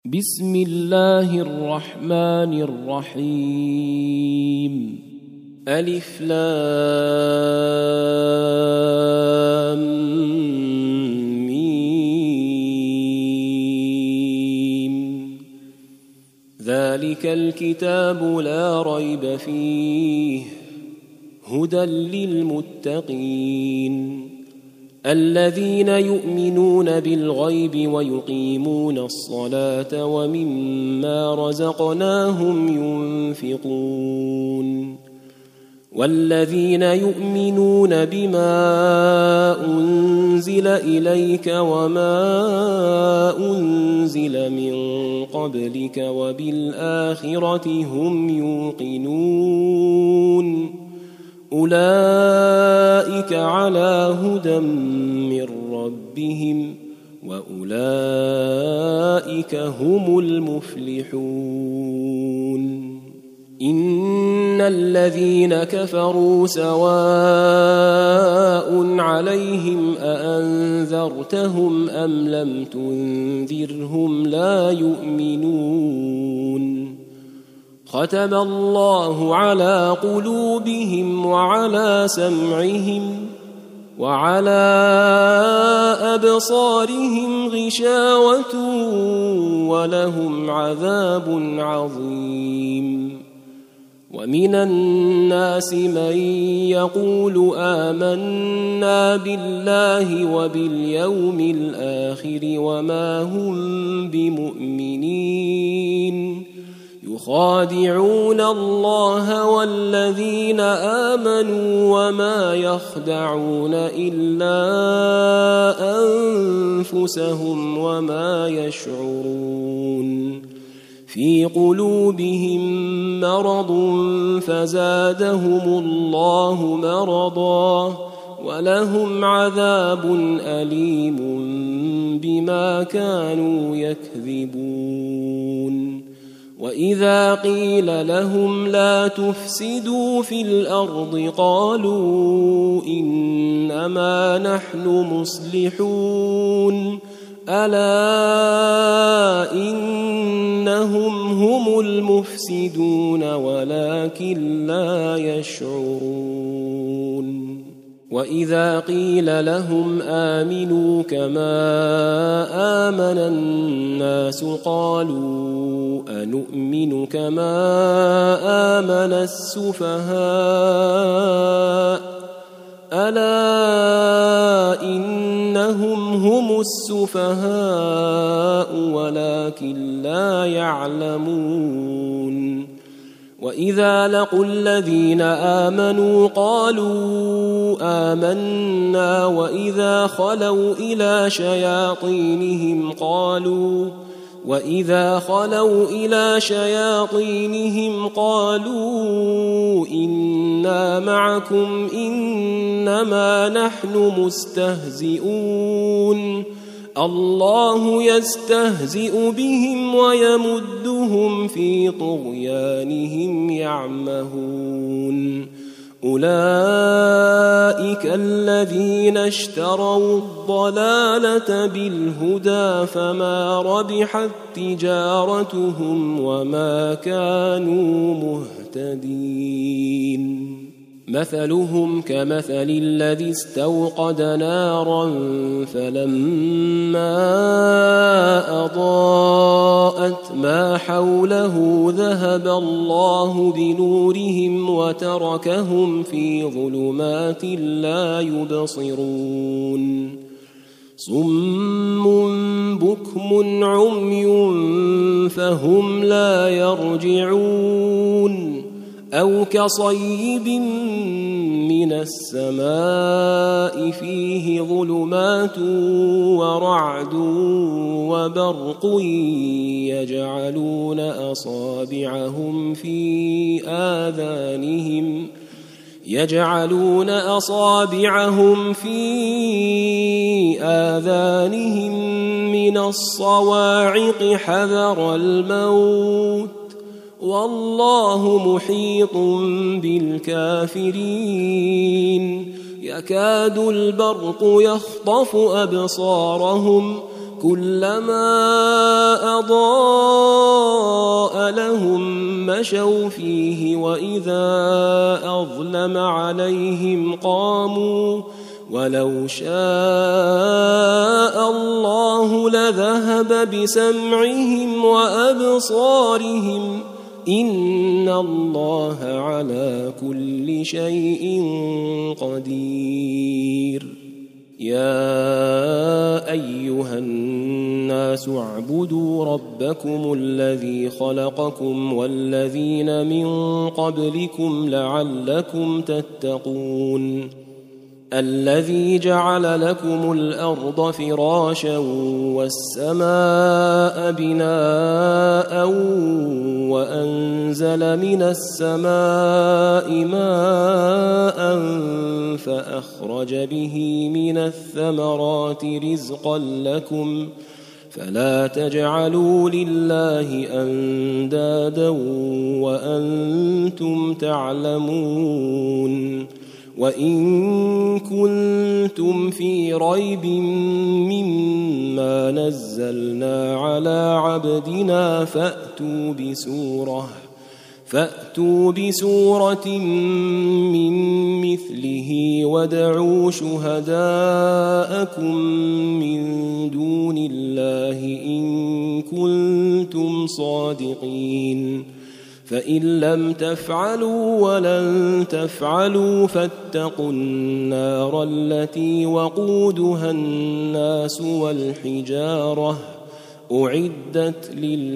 بسم الله الرحمن الرحيم. ألف لام ميم. ذلك الكتاب لا ريب فيه هدى للمتقين الذين يؤمنون بالغيب ويقيمون الصلاة ومما رزقناهم ينفقون والذين يؤمنون بما أنزل إليك وما أنزل من قبلك وبالآخرة هم يوقنون أولئك على هدى من ربهم وأولئك هم المفلحون. إن الذين كفروا سواء عليهم أأنذرتهم أم لم تنذرهم لا يؤمنون. ختم الله على قلوبهم وعلى سمعهم وعلى أبصارهم غشاوة ولهم عذاب عظيم. ومن الناس من يقول آمنا بالله وباليوم الآخر وما هم بمؤمنين يخادعون الله والذين آمنوا وما يخدعون إلا أنفسهم وما يشعرون. في قلوبهم مرض فزادهم الله مرضا ولهم عذاب أليم بما كانوا يكذبون. وإذا قيل لهم لا تفسدوا في الأرض قالوا إنما نحن مصلحون ألا إنهم هم المفسدون ولكن لا يشعرون. وإذا قيل لهم آمنوا كما آمن الناس قالوا أنؤمن كما آمن السفهاء ألا إنهم هم السفهاء ولكن لا يعلمون. وإذا لقوا الذين آمنوا قالوا آمنا وإذا خلوا إلى شياطينهم قالوا إنا معكم إنما نحن مستهزئون الله يستهزئ بهم ويمدهم في طغيانهم يعمهون. أولئك الذين اشتروا الضلالة بالهدى فما ربحت تجارتهم وما كانوا مهتدين. مثلهم كمثل الذي استوقد نارا فلما أضاءت ما حوله ذهب الله بنورهم وتركهم في ظلمات لا يبصرون. صم بكم عمي فهم لا يرجعون. أو كصيب من السماء فيه ظلمات ورعد وبرق يجعلون أصابعهم في آذانهم من الصواعق حذر الموت والله محيط بالكافرين. يكاد البرق يخطف أبصارهم كلما أضاء لهم مشوا فيه وإذا أظلم عليهم قاموا ولو شاء الله لذهب بسمعهم وأبصارهم إن الله على كل شيء قدير. يا أيها الناس اعبدوا ربكم الذي خلقكم والذين من قبلكم لعلكم تتقون الذي جعل لكم الأرض فراشا والسماء بناء وأنزل من السماء ماء فأخرج به من الثمرات رزقا لكم فلا تجعلوا لله أندادا وأنتم تعلمون. وإن كنتم في ريب مما نزلنا على عبدنا فأتوا بسورة من مثله وادعوا شهداءكم من دون الله إن كنتم صادقين فإن لم تفعلوا ولن تفعلوا فاتقوا النار التي وقودها الناس والحجارة أعدت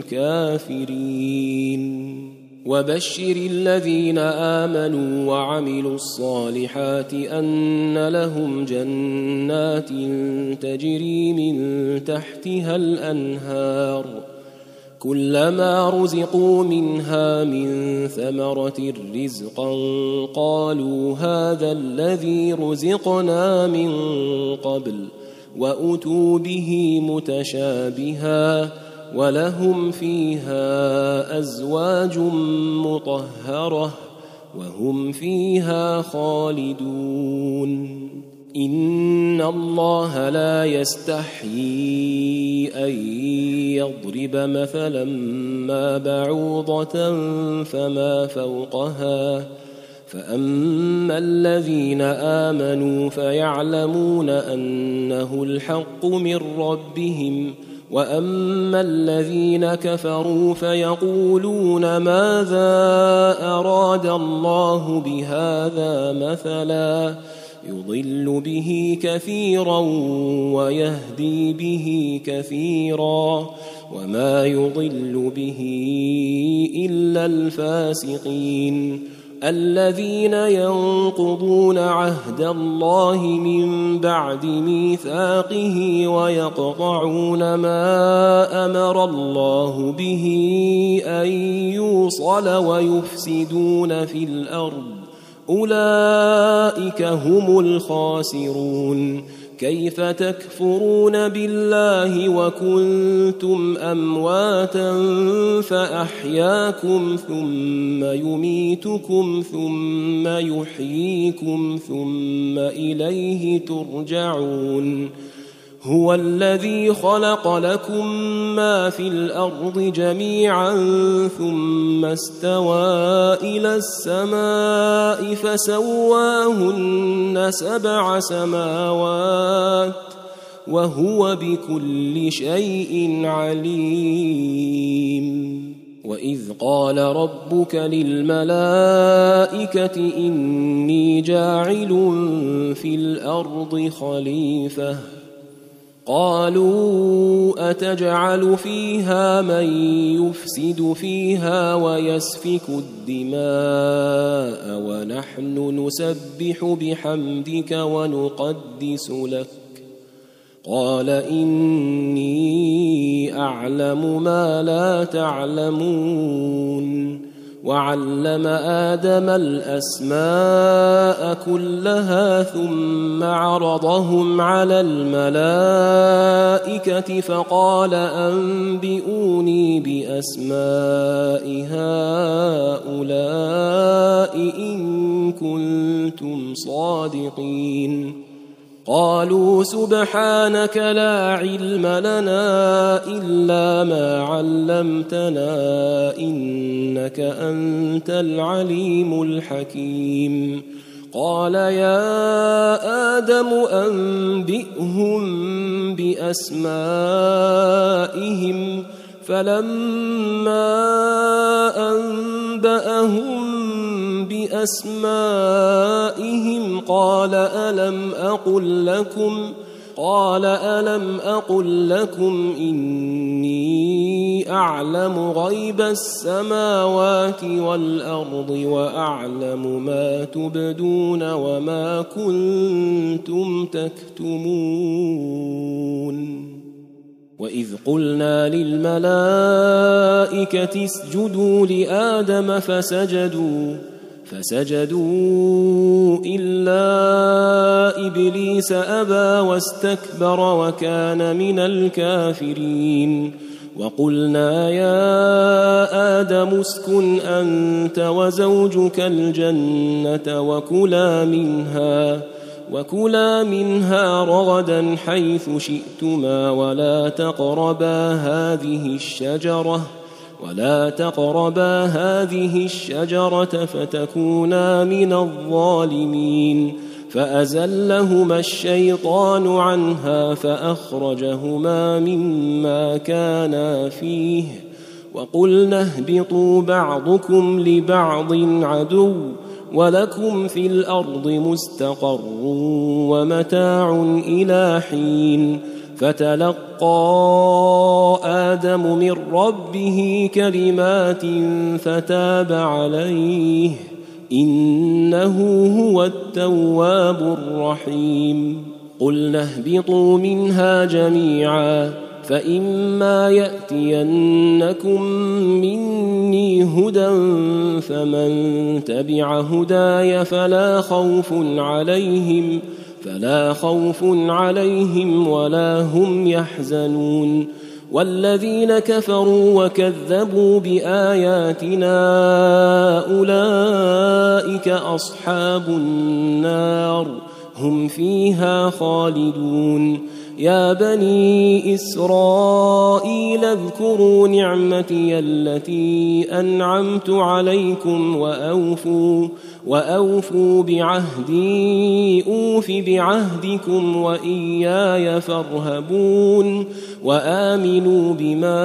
للكافرين. وبشر الذين آمنوا وعملوا الصالحات أن لهم جنات تجري من تحتها الأنهار كلما رزقوا منها من ثمرة رزقا قالوا هذا الذي رزقنا من قبل وأتوا به متشابها ولهم فيها أزواج مطهرة وهم فيها خالدون. إن الله لا يستحيي أن يضرب مثلا ما بعوضة فما فوقها فأما الذين آمنوا فيعلمون أنه الحق من ربهم وأما الذين كفروا فيقولون ماذا أراد الله بهذا مثلا يضل به كثيرا ويهدي به كثيرا وما يضل به إلا الفاسقين الذين ينقضون عهد الله من بعد ميثاقه ويقطعون ما أمر الله به أن يوصل ويفسدون في الأرض أولئك هم الخاسرون. كيف تكفرون بالله وكنتم أمواتا فأحياكم ثم يميتكم ثم يحييكم ثم إليه ترجعون. هو الذي خلق لكم ما في الأرض جميعا ثم استوى إلى السماء فسواهن 7 سماوات وهو بكل شيء عليم. وإذ قال ربك للملائكة إني جاعل في الأرض خليفة قالوا أتجعل فيها من يفسد فيها ويسفك الدماء ونحن نسبح بحمدك ونقدس لك قال إني أعلم ما لا تعلمون. وعلم آدم الأسماء كلها ثم عرضهم على الملائكة فقال أنبئوني بأسماء هؤلاء إن كنتم صادقين. قالوا سبحانك لا علم لنا إلا ما علمتنا إنك أنت العليم الحكيم قال يا آدم أنبئهم بأسمائهم فلما أنبأهم بأسمائهم قال ألم أقل لكم إني أعلم غيب السماوات والأرض وأعلم ما تبدون وما كنتم تكتمون وإذ قلنا للملائكة اسجدوا لآدم فسجدوا إلا إبليس أبى واستكبر وكان من الكافرين وقلنا يا آدم اسكن أنت وزوجك الجنة وكلا منها رغدا حيث شئتما ولا تقربا هذه الشجرة فتكونا من الظالمين فأزلهما الشيطان عنها فأخرجهما مما كانا فيه وقلنا اهبطوا بعضكم لبعض عدو ولكم في الأرض مستقر ومتاع إلى حين فتلقى آدم من ربه كلمات فتاب عليه إنه هو التواب الرحيم قلنا اهبطوا منها جميعا فإما يأتينكم مني هدى فمن تبع هداي فلا خوف عليهم ولا هم يحزنون والذين كفروا وكذبوا بآياتنا أولئك أصحاب النار هم فيها خالدون يا بني إسرائيل اذكروا نعمتي التي أنعمت عليكم وأوفوا بعهدي أوف بعهدكم وإياي فارهبون وآمنوا بما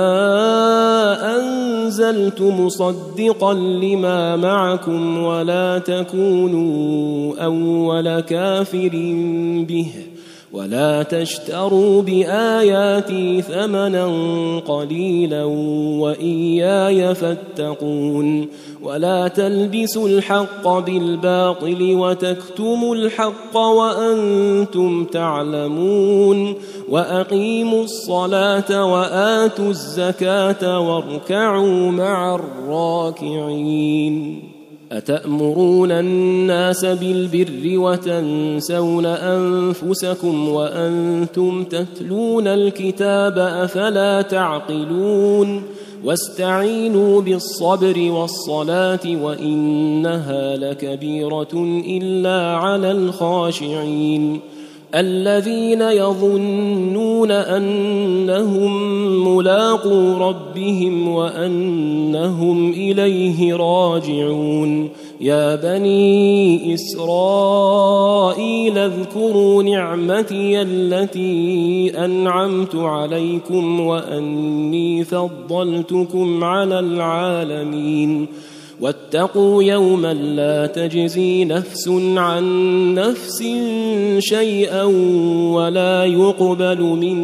أنزلت مصدقا لما معكم ولا تكونوا أول كافر به ولا تشتروا بآياتي ثمنا قليلا وإياي فاتقون ولا تلبسوا الحق بالباطل وتكتموا الحق وأنتم تعلمون وأقيموا الصلاة وآتوا الزكاة واركعوا مع الراكعين أتأمرون الناس بالبر وتنسون أنفسكم وأنتم تتلون الكتاب أفلا تعقلون واستعينوا بالصبر والصلاة وإنها لكبيرة إلا على الخاشعين الذين يظنون أنهم ملاقو ربهم وأنهم إليه راجعون يا بني إسرائيل اذكروا نعمتي التي أنعمت عليكم وأني فضلتكم على العالمين واتقوا يوما لا تجزي نفس عن نفس شيئا ولا يقبل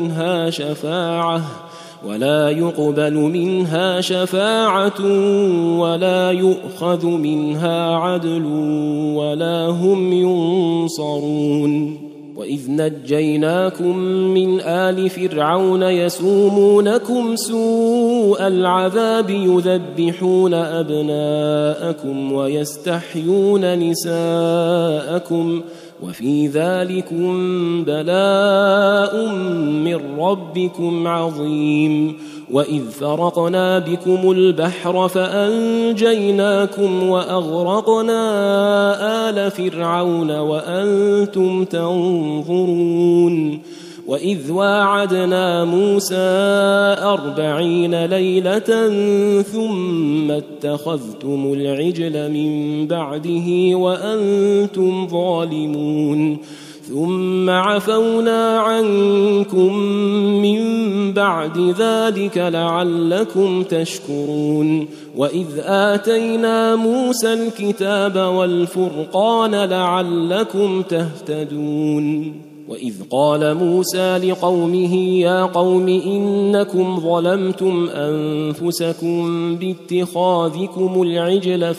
منها شفاعة ولا يؤخذ منها عدل ولا هم ينصرون وإذ نجيناكم من آل فرعون يسومونكم سوء العذاب يذبحون أبناءكم ويستحيون نساءكم وفي ذلكم بلاء من ربكم عظيم وإذ فرقنا بكم البحر فأنجيناكم وأغرقنا آل فرعون وأنتم تنظرون وإذ واعدنا موسى 40 ليلة ثم اتخذتم العجل من بعده وأنتم ظالمون ثم عفونا عنكم من بعد ذلك لعلكم تشكرون وإذ آتينا موسى الكتاب والفرقان لعلكم تهتدون وإذ قال موسى لقومه يا قوم إنكم ظلمتم أنفسكم باتخاذكم العجل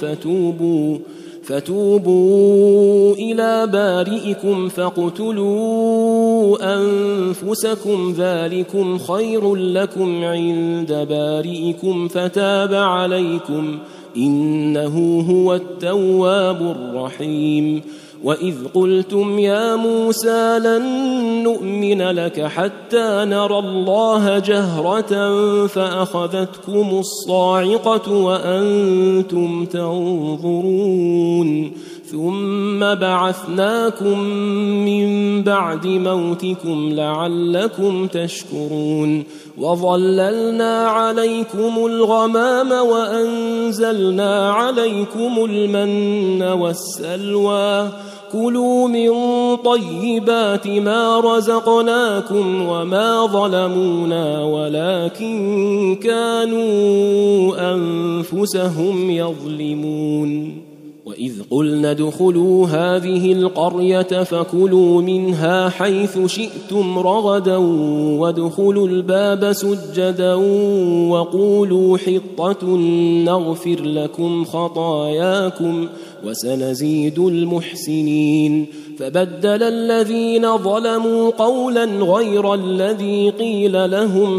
فتوبوا إلى بارئكم فاقتلوا أنفسكم ذلكم خير لكم عند بارئكم فتاب عليكم إنه هو التواب الرحيم وإذ قلتم يا موسى لن نؤمن لك حتى نرى الله جهرة فأخذتكم الصاعقة وأنتم تنظرون ثم بعثناكم من بعد موتكم لعلكم تشكرون وظللنا عليكم الغمام وأنزلنا عليكم المن والسلوى كلوا من طيبات ما رزقناكم وما ظلمونا ولكن كانوا أنفسهم يظلمون وإذ قلنا ادخلوا هذه القرية فكلوا منها حيث شئتم رغدا وادخلوا الباب سجدا وقولوا حطة نغفر لكم خطاياكم وسنزيد المحسنين فبدل الذين ظلموا قولا غير الذي قيل لهم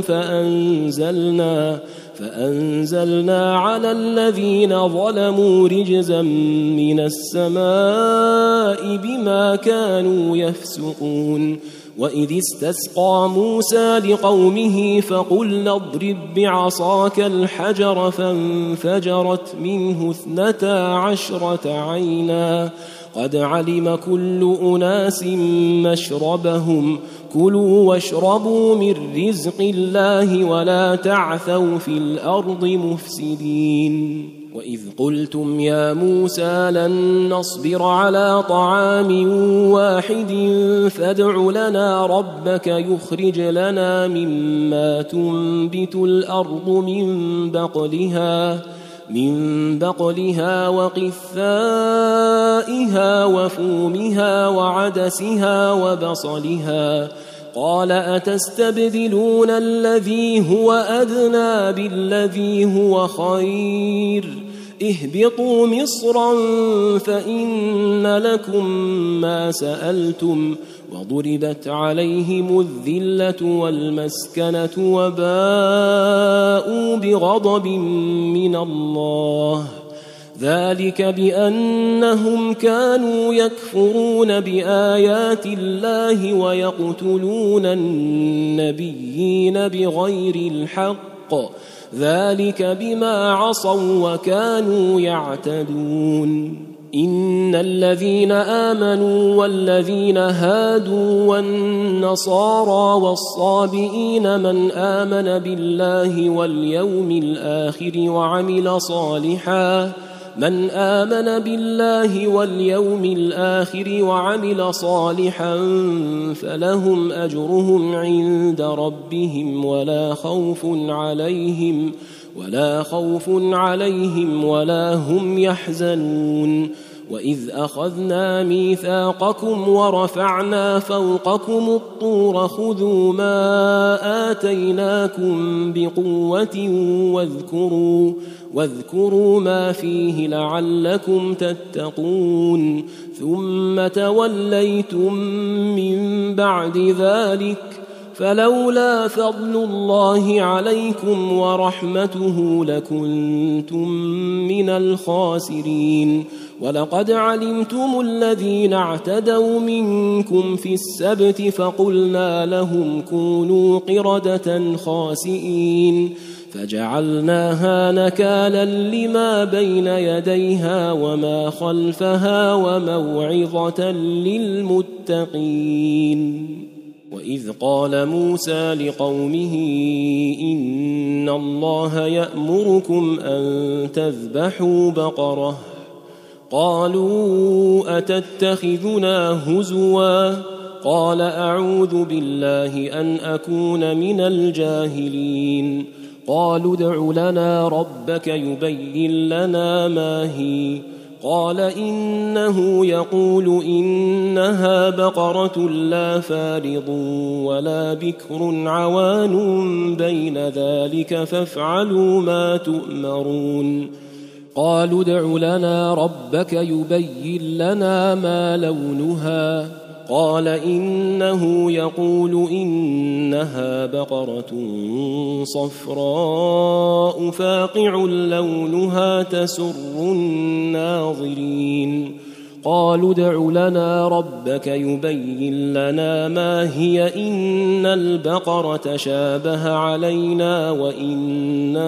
فأنزلنا على الذين ظلموا رجزا من السماء بما كانوا يفسقون وإذ استسقى موسى لقومه فقلنا اضرب بعصاك الحجر فانفجرت منه 12 عينا قد علم كل أناس مشربهم كلوا واشربوا من رزق الله ولا تعثوا في الأرض مفسدين وإذ قلتم يا موسى لن نصبر على طعام واحد فادع لنا ربك يخرج لنا مما تنبت الأرض من بقلها وقثائها وفومها وعدسها وبصلها قال أتستبدلون الذي هو أدنى بالذي هو خير اهبطوا مصرا فإن لكم ما سألتم وضربت عليهم الذلة والمسكنة وباءوا بغضب من الله ذلك بأنهم كانوا يكفرون بآيات الله ويقتلون النبيين بغير الحق ذلك بما عصوا وكانوا يعتدون إن الذين آمنوا والذين هادوا والنصارى والصابئين من آمن بالله واليوم الآخر وعمل صالحا فلهم أجرهم عند ربهم ولا خوف عليهم ولا هم يحزنون وإذ أخذنا ميثاقكم ورفعنا فوقكم الطور خذوا ما آتيناكم بقوة واذكروا ما فيه لعلكم تتقون ثم توليتم من بعد ذلك فلولا فضل الله عليكم ورحمته لكنتم من الخاسرين. ولقد علمتم الذين اعتدوا منكم في السبت فقلنا لهم كونوا قردة خاسئين فجعلناها نكالا لما بين يديها وما خلفها وموعظة للمتقين. وإذ قال موسى لقومه إن الله يأمركم أن تذبحوا بقرة قالوا أتتخذنا هزوا قال أعوذ بالله أن أكون من الجاهلين. قالوا ادع لنا ربك يبين لنا ما هي قال إنه يقول إنها بقرة لا فارض ولا بكر عوان بين ذلك فافعلوا ما تؤمرون. قالوا ادع لنا ربك يبين لنا ما لونها قال إنه يقول إنها بقرة صفراء فاقع لونها تسر الناظرين. قالوا ادع لنا ربك يبين لنا ما هي إن البقرة شابه علينا وإنا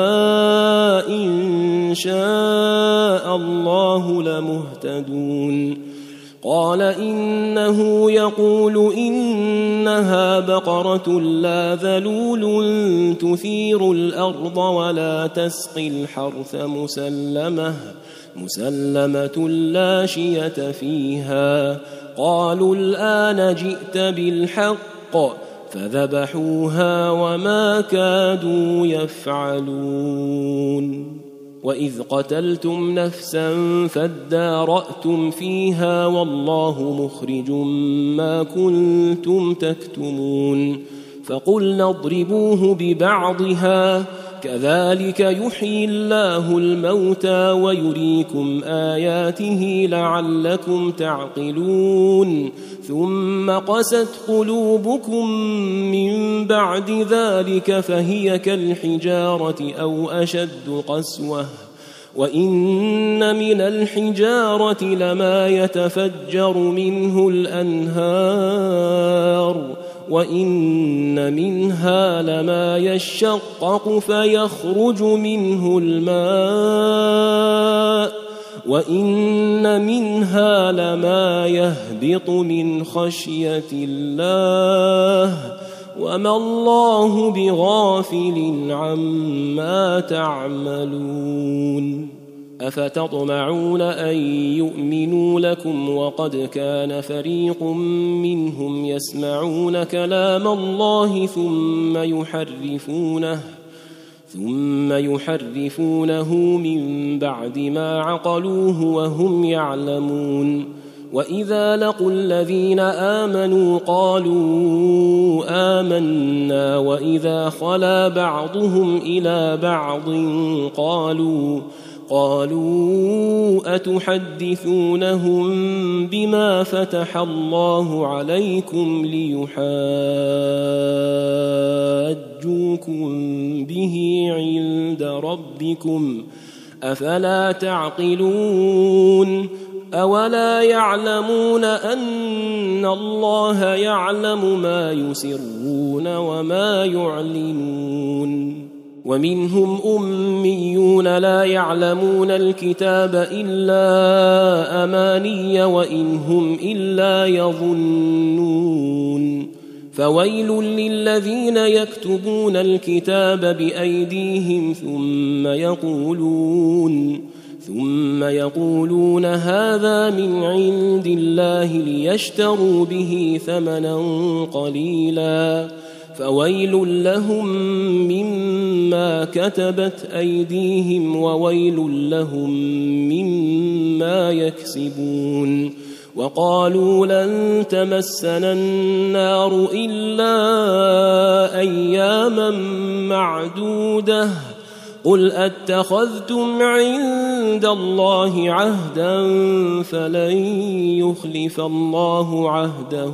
إن شاء الله لمهتدون. قال إنه يقول إنها بقرة لا ذلول تثير الأرض ولا تسقي الحرث مسلمة لا شية فيها. قالوا الآن جئت بالحق فذبحوها وما كادوا يفعلون. وإذ قتلتم نفسا فادارأتم فيها والله مخرج ما كنتم تكتمون. فقلنا اضربوه ببعضها كذلك يحيي الله الموتى ويريكم آياته لعلكم تعقلون. ثم قست قلوبكم من بعد ذلك فهي كالحجارة أو أشد قسوة وإن من الحجارة لما يتفجر منه الأنهار وإن منها لما يشقق فيخرج منه الماء وإن منها لما يهبط من خشية الله وما الله بغافل عما تعملون. أفتطمعون أن يؤمنوا لكم وقد كان فريق منهم يسمعون كلام الله ثم يحرفونه من بعد ما عقلوه وهم يعلمون. وإذا لقوا الذين آمنوا قالوا آمنا وإذا خلا بعضهم إلى بعض قالوا أتحدثونهم بما فتح الله عليكم ليحاجوكم به عند ربكم أفلا تعقلون. أولا يعلمون أن الله يعلم ما يسرون وما يعلنون. ومنهم أميون لا يعلمون الكتاب إلا أماني وإن هم إلا يظنون. فويل للذين يكتبون الكتاب بأيديهم ثم يقولون هذا من عند الله ليشتروا به ثمنا قليلا فويل لهم مما كتبت أيديهم وويل لهم مما يكسبون. وقالوا لن تمسنا النار إلا أياما معدودة قل أتخذتم عند الله عهدا فلن يخلف الله عهده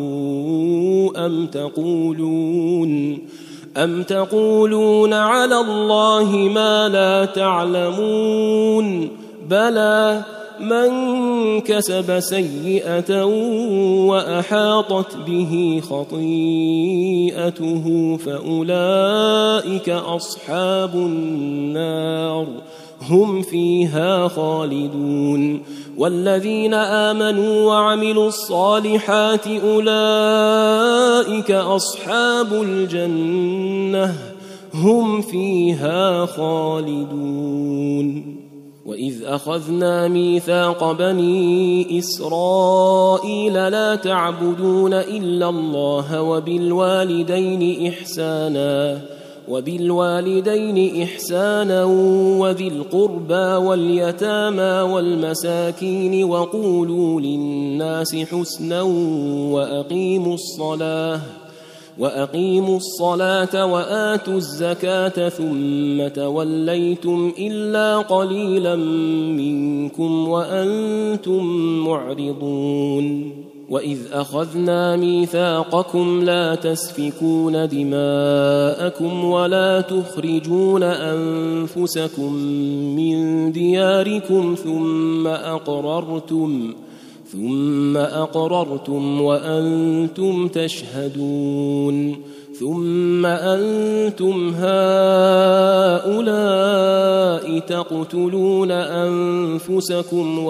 أم تقولون على الله ما لا تعلمون بلى من كسب سيئة وأحاطت به خطيئته فأولئك أصحاب النار هم فيها خالدون والذين آمنوا وعملوا الصالحات أولئك أصحاب الجنة هم فيها خالدون وإذ أخذنا ميثاق بني إسرائيل لا تعبدون إلا الله وبالوالدين إحسانا وذي القربى واليتامى والمساكين وقولوا للناس حسنا وأقيموا الصلاة وآتوا الزكاة ثم توليتم إلا قليلا منكم وأنتم معرضون وإذ أخذنا ميثاقكم لا تسفكون دماءكم ولا تخرجون أنفسكم من دياركم ثم أقررتم وأنتم تشهدون ثم أنتم هؤلاء تقتلون أنفسكم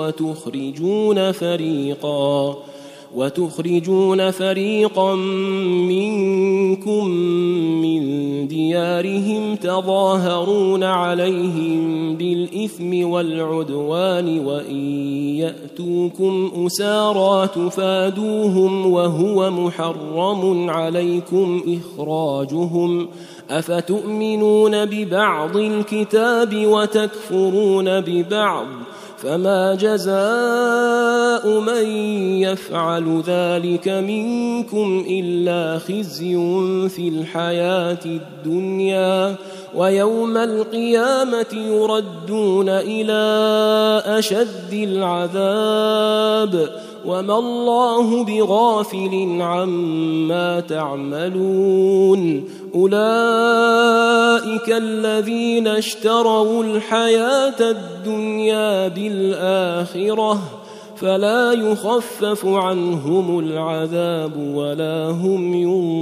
وتخرجون فريقا منكم من ديارهم تظاهرون عليهم بالإثم والعدوان وإن يأتوكم أسارى تفادوهم وهو محرم عليكم إخراجهم أفتؤمنون ببعض الكتاب وتكفرون ببعض فما جزاء من يفعل ذلك منكم إلا خزي في الحياة الدنيا ويوم القيامة يردون إلى أشد العذاب وما الله بغافل عما تعملون أولئك الذين اشتروا الحياة الدنيا بالآخرة فلا يخفف عنهم العذاب ولا هم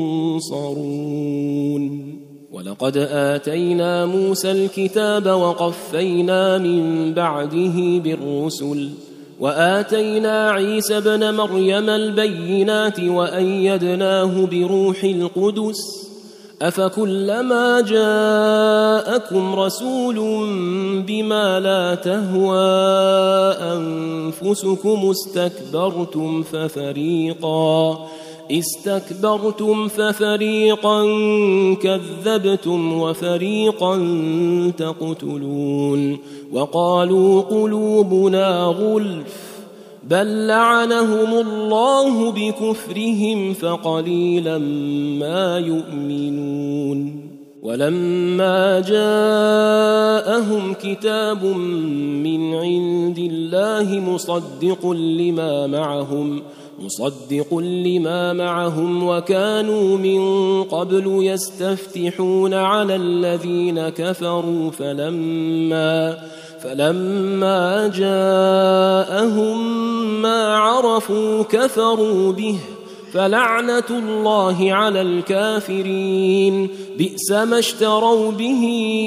ينصرون ولقد آتينا موسى الكتاب وقفينا من بعده بالرسل وآتينا عيسى ابن مريم البينات وأيدناه بروح القدس أفكلما جاءكم رسول بما لا تهوى أنفسكم استكبرتم ففريقا كذبتم وفريقا تقتلون وقالوا قلوبنا غلف بل لعنهم الله بكفرهم فقليلا ما يؤمنون ولما جاءهم كتاب من عند الله مصدق لما معهم وكانوا من قبل يستفتحون على الذين كفروا فلما جاءهم ما عرفوا كفروا به فلعنة الله على الكافرين بئس ما اشتروا به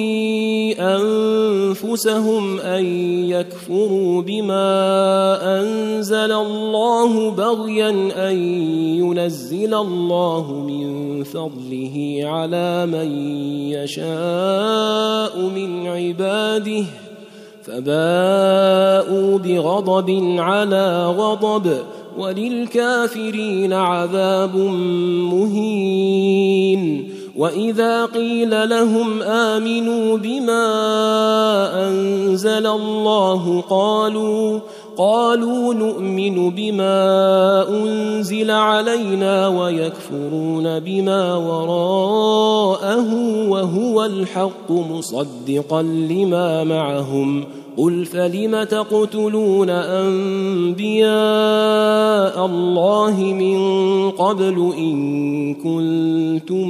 أنفسهم أن يكفروا بما أنزل الله بغيا أن ينزل الله من فضله على من يشاء من عباده فباءوا بغضب على غضب وللكافرين عذاب مهين وإذا قيل لهم آمنوا بما أنزل الله قالوا نؤمن بما أنزل علينا ويكفرون بما وراءه وهو الحق مصدقا لما معهم قل فلم تقتلون أنبياء الله من قبل إن كنتم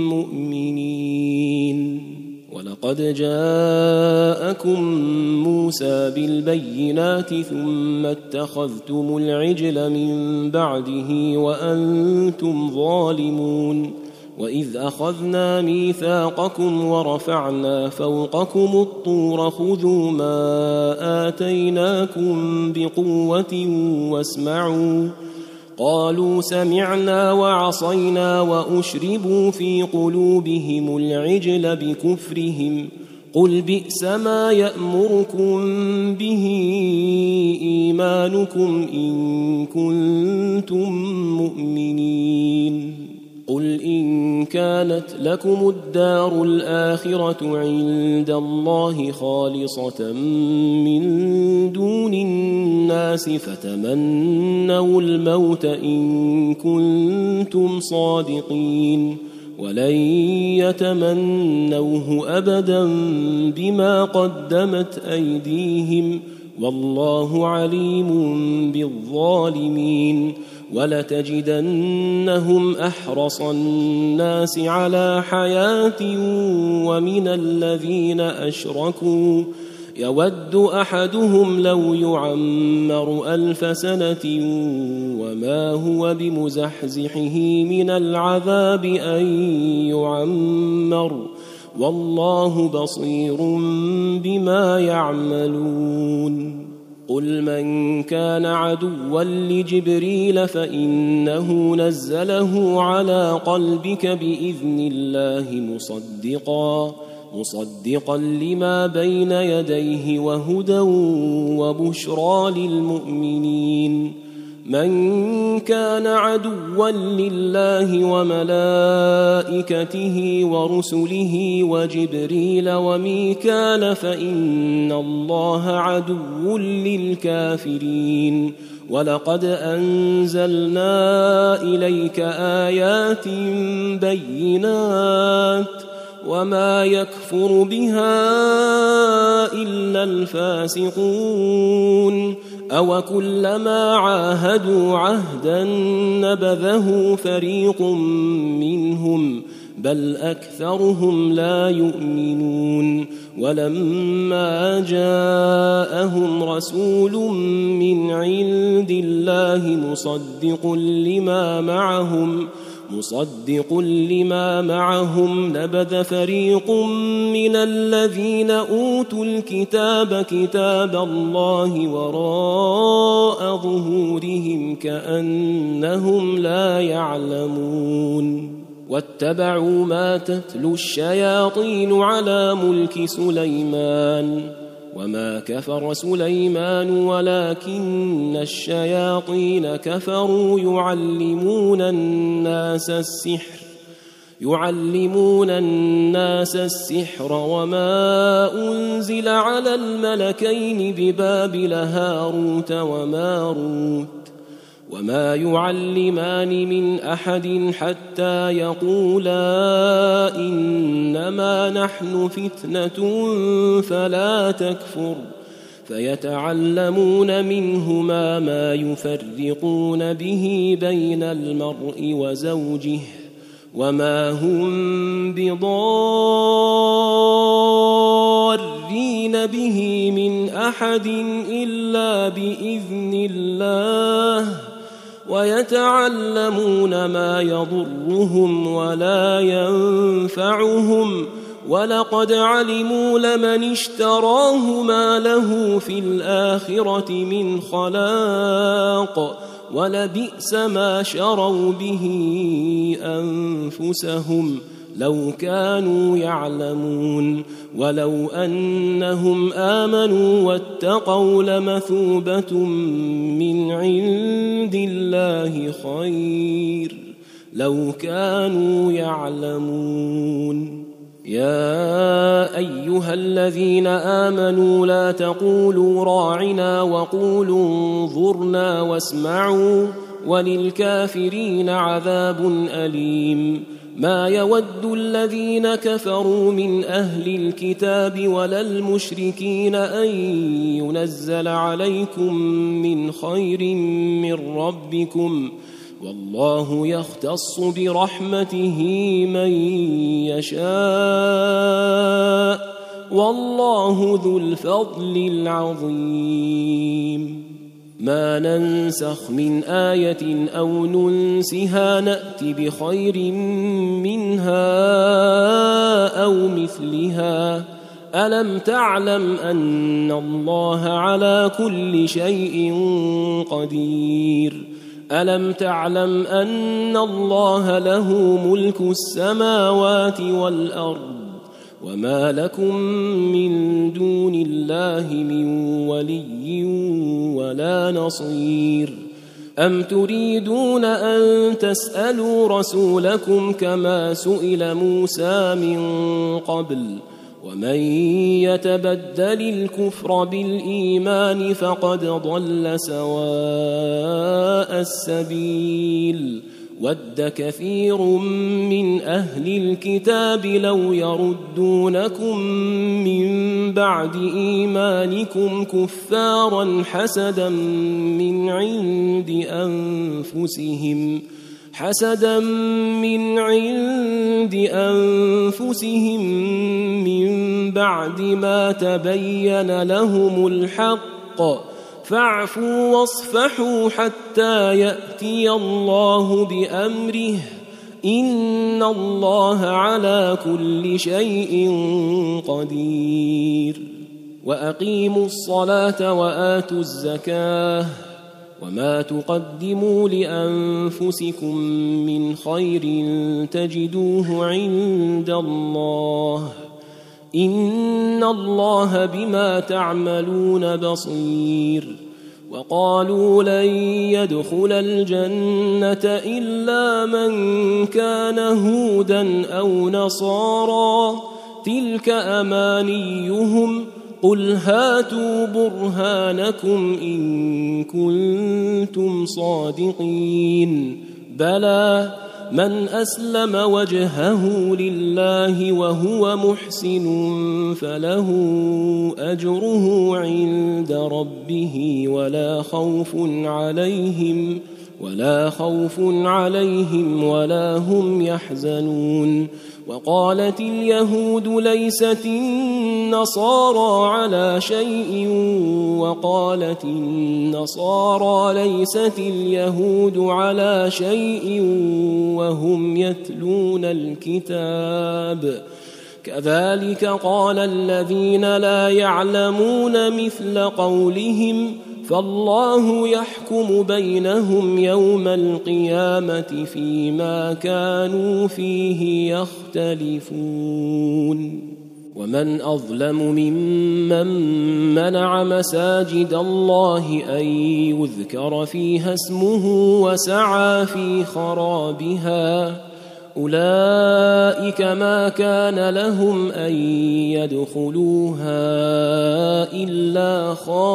مؤمنين ولقد جاءكم موسى بالبينات ثم اتخذتم العجل من بعده وأنتم ظالمون وإذ أخذنا ميثاقكم ورفعنا فوقكم الطور خذوا ما آتيناكم بقوة واسمعوا قالوا سمعنا وعصينا وأشربوا في قلوبهم العجل بكفرهم قل بئس ما يأمركم به إيمانكم إن كنتم مؤمنين قل إن كانت لكم الدار الآخرة عند الله خالصة من دون الناس فتمنوا الموت إن كنتم صادقين ولن يتمنوه أبدا بما قدمت أيديهم والله عليم بالظالمين ولتجدنهم أحرص الناس على حياة ومن الذين أشركوا يود أحدهم لو يعمر 1000 سنة وما هو بمزحزحه من العذاب أن يعمر والله بصير بما يعملون قل من كان عدوا لجبريل فإنه نزله على قلبك بإذن الله مصدقا لما بين يديه وهدى وبشرى للمؤمنين من كان عدوا لله وملائكته ورسله وجبريل وميكال فإن الله عدو للكافرين ولقد أنزلنا إليك آيات بينات وما يكفر بها إلا الفاسقون أو كلما عاهدوا عهدا نبذه فريق منهم بل أكثرهم لا يؤمنون ولما جاءهم رسول من عند الله مصدق لما معهم نبذ فريق من الذين أوتوا الكتاب كتاب الله وراء ظهورهم كأنهم لا يعلمون واتبعوا ما تتلو الشياطين على ملك سليمان وما كفر سليمان ولكن الشياطين كفروا يعلمون الناس السحر وما أنزل على الملكين ببابل هاروت وماروت وما يعلمان من أحد حتى يقولا إنما نحن فتنة فلا تكفر فيتعلمون منهما ما يفرقون به بين المرء وزوجه وما هم بضارين به من أحد إلا بإذن الله ويتعلمون ما يضرهم ولا ينفعهم ولقد علموا لمن اشتراه ما له في الآخرة من خلاق ولبئس ما شروا به أنفسهم لو كانوا يعلمون ولو أنهم آمنوا واتقوا لمثوبة من عند الله خير لو كانوا يعلمون يا أيها الذين آمنوا لا تقولوا راعنا وقولوا انظرنا واسمعوا وللكافرين عذاب أليم ما يود الذين كفروا من أهل الكتاب ولا المشركين أن ينزل عليكم من خير من ربكم والله يختص برحمته من يشاء والله ذو الفضل العظيم ما ننسخ من آية أو ننسها نأت بخير منها أو مثلها ألم تعلم أن الله على كل شيء قدير ألم تعلم أن الله له ملك السماوات والأرض وما لكم من دون الله من ولي ولا نصير أم تريدون أن تسألوا رسولكم كما سئل موسى من قبل ومن يتبدل الكفر بالإيمان فقد ضل سواء السبيل ود كثير من أهل الكتاب لو يردونكم من بعد إيمانكم كفارا حسدا من عند أنفسهم من بعد ما تبين لهم الحق فاعفوا واصفحوا حتى يأتي الله بأمره إن الله على كل شيء قدير وأقيموا الصلاة وآتوا الزكاة وما تقدموا لأنفسكم من خير تجدوه عند الله إن الله بما تعملون بصير وقالوا لن يدخل الجنة إلا من كان هودا أو نصارى تلك أمانيهم قل هاتوا برهانكم إن كنتم صادقين بلى من أسلم وجهه لله وهو محسن فله أجره عند ربه ولا خوف عليهم ولا هم يحزنون وقالت اليهود ليست النصارى على شيء وقالت النصارى ليست اليهود على شيء وهم يتلون الكتاب كذلك قال الذين لا يعلمون مثل قولهم فالله يحكم بينهم يوم القيامة فيما كانوا فيه يختلفون ومن أظلم ممن منع مساجد الله أن يذكر فيها اسمه وسعى في خرابها أولئك ما كان لهم أن يدخلوها إلا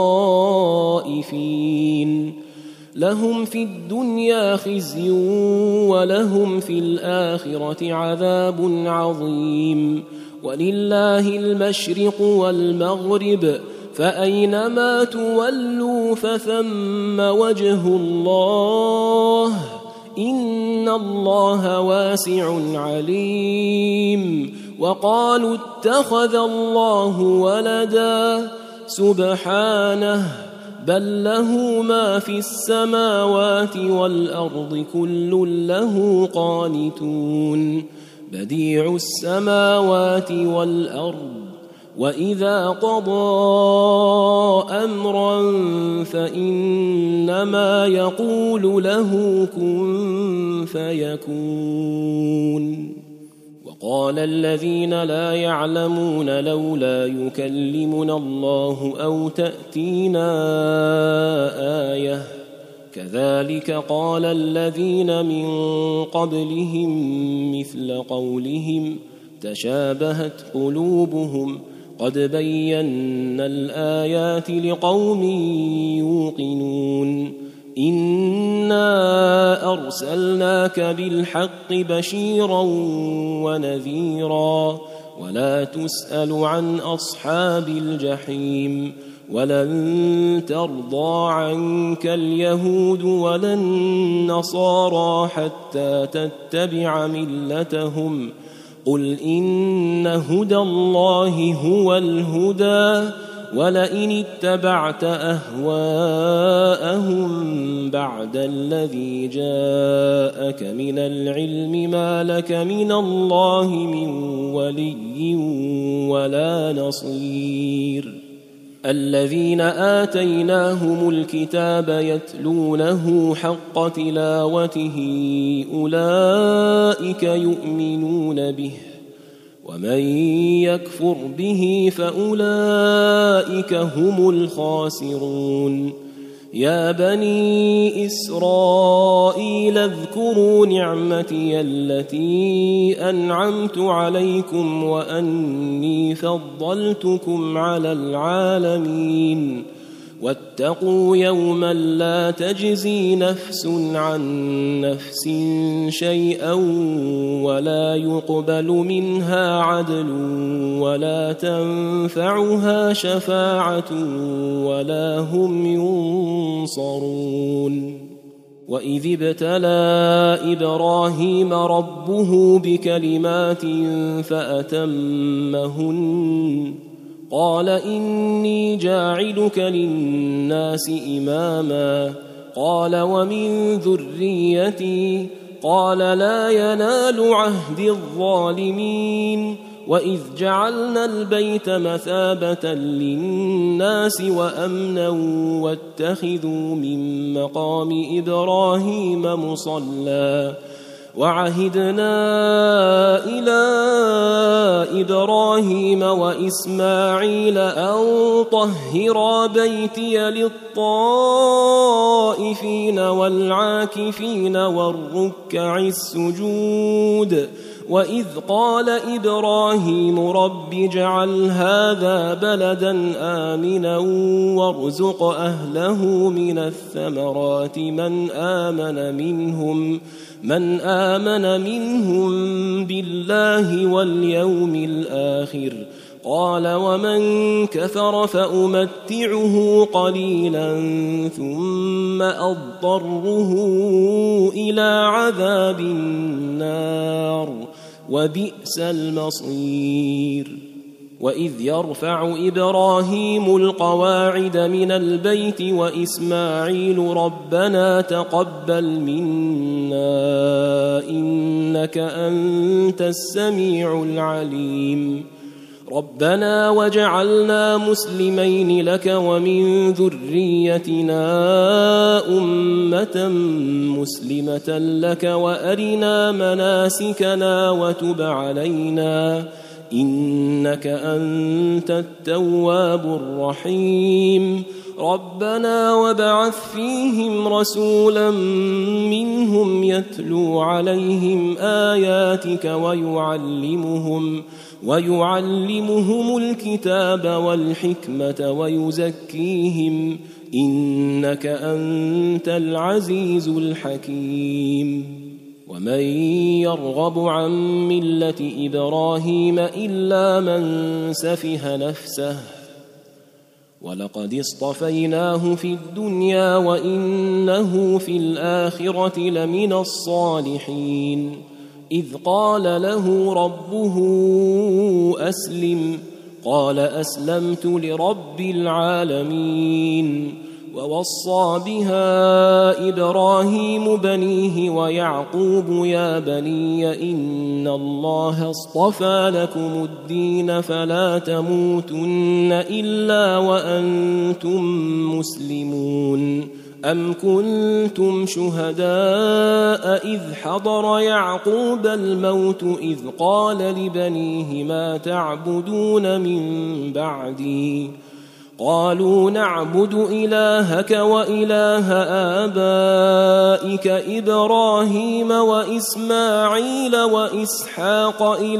خائفين لهم في الدنيا خزي ولهم في الآخرة عذاب عظيم ولله المشرق والمغرب فأينما تولوا فثم وجه الله إن الله واسع عليم وقالوا اتخذ الله ولدا سبحانه بل له ما في السماوات والأرض كل له قانتون بديع السماوات والأرض وإذا قضى أمرا فإنما يقول له كن فيكون وقال الذين لا يعلمون لولا يكلمنا الله أو تأتينا آية كذلك قال الذين من قبلهم مثل قولهم تشابهت قلوبهم قد بينا الآيات لقوم يوقنون إنا أرسلناك بالحق بشيرا ونذيرا ولا تسأل عن أصحاب الجحيم ولن ترضى عنك اليهود ولا النصارى حتى تتبع ملتهم قل إن هدى الله هو الهدى ولئن اتبعت أهواءهم بعد الذي جاءك من العلم ما لك من الله من ولي ولا نصير الذين آتيناهم الكتاب يتلونه حق تلاوته أولئك يؤمنون به ومن يكفر به فأولئك هم الخاسرون يا بني إسرائيل اذكروا نعمتي التي أنعمت عليكم وأني فضلتكم على العالمين واتقوا يوما لا تجزي نفس عن نفس شيئا ولا يقبل منها عدل ولا تنفعها شفاعة ولا هم ينصرون وإذ ابتلى إبراهيم ربه بكلمات فأتمهن قال إني جاعلك للناس إماما قال ومن ذريتي قال لا ينال عهد الظالمين وإذ جعلنا البيت مثابة للناس وأمنا واتخذوا من مقام إبراهيم مصلى وعهدنا إلى إبراهيم وإسماعيل أن طهرا بيتي للطائفين والعاكفين والركع السجود وإذ قال إبراهيم رب اجعل هذا بلدا آمنا وارزق أهله من الثمرات من آمن منهم بالله واليوم الآخر قال ومن كفر فأمتعه قليلا ثم أضطره إلى عذاب النار وبئس المصير وإذ يرفع إبراهيم القواعد من البيت وإسماعيل ربنا تقبل منا إنك أنت السميع العليم ربنا وجعلنا مسلمين لك ومن ذريتنا أمة مسلمة لك وأرنا مناسكنا وتب علينا إنك أنت التواب الرحيم ربنا وابعث فيهم رسولا منهم يتلو عليهم آياتك ويعلمهم الكتاب والحكمة ويزكيهم إنك أنت العزيز الحكيم ومن يرغب عن ملة إبراهيم إلا من سفه نفسه ولقد اصطفيناه في الدنيا وإنه في الآخرة لمن الصالحين إذ قال له ربه أسلم قال أسلمت لرب العالمين ووصى بها إبراهيم بنيه ويعقوب يا بني إن الله اصطفى لكم الدين فلا تموتن إلا وأنتم مسلمون أم كنتم شهداء إذ حضر يعقوب الموت إذ قال لبنيه ما تعبدون من بعدي قالوا نعبد إلهك وإله آبائك إبراهيم وإسماعيل وإسحاق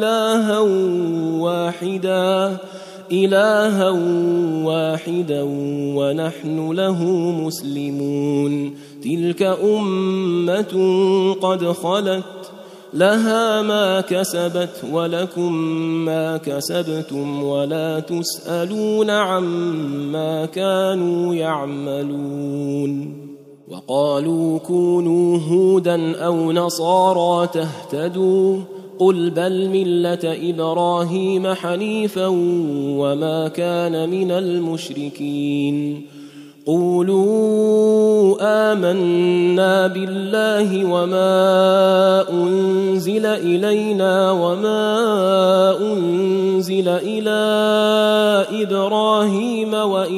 إلها واحدا ونحن له مسلمون تلك أمة قد خلت لها ما كسبت ولكم ما كسبتم ولا تسألون عما كانوا يعملون وقالوا كونوا هودا أو نصارى تهتدوا قل بل ملة إبراهيم حنيفا وما كان من المشركين قولوا آمنا بالله وما أنزل إلينا وما أنزل إلى إبراهيم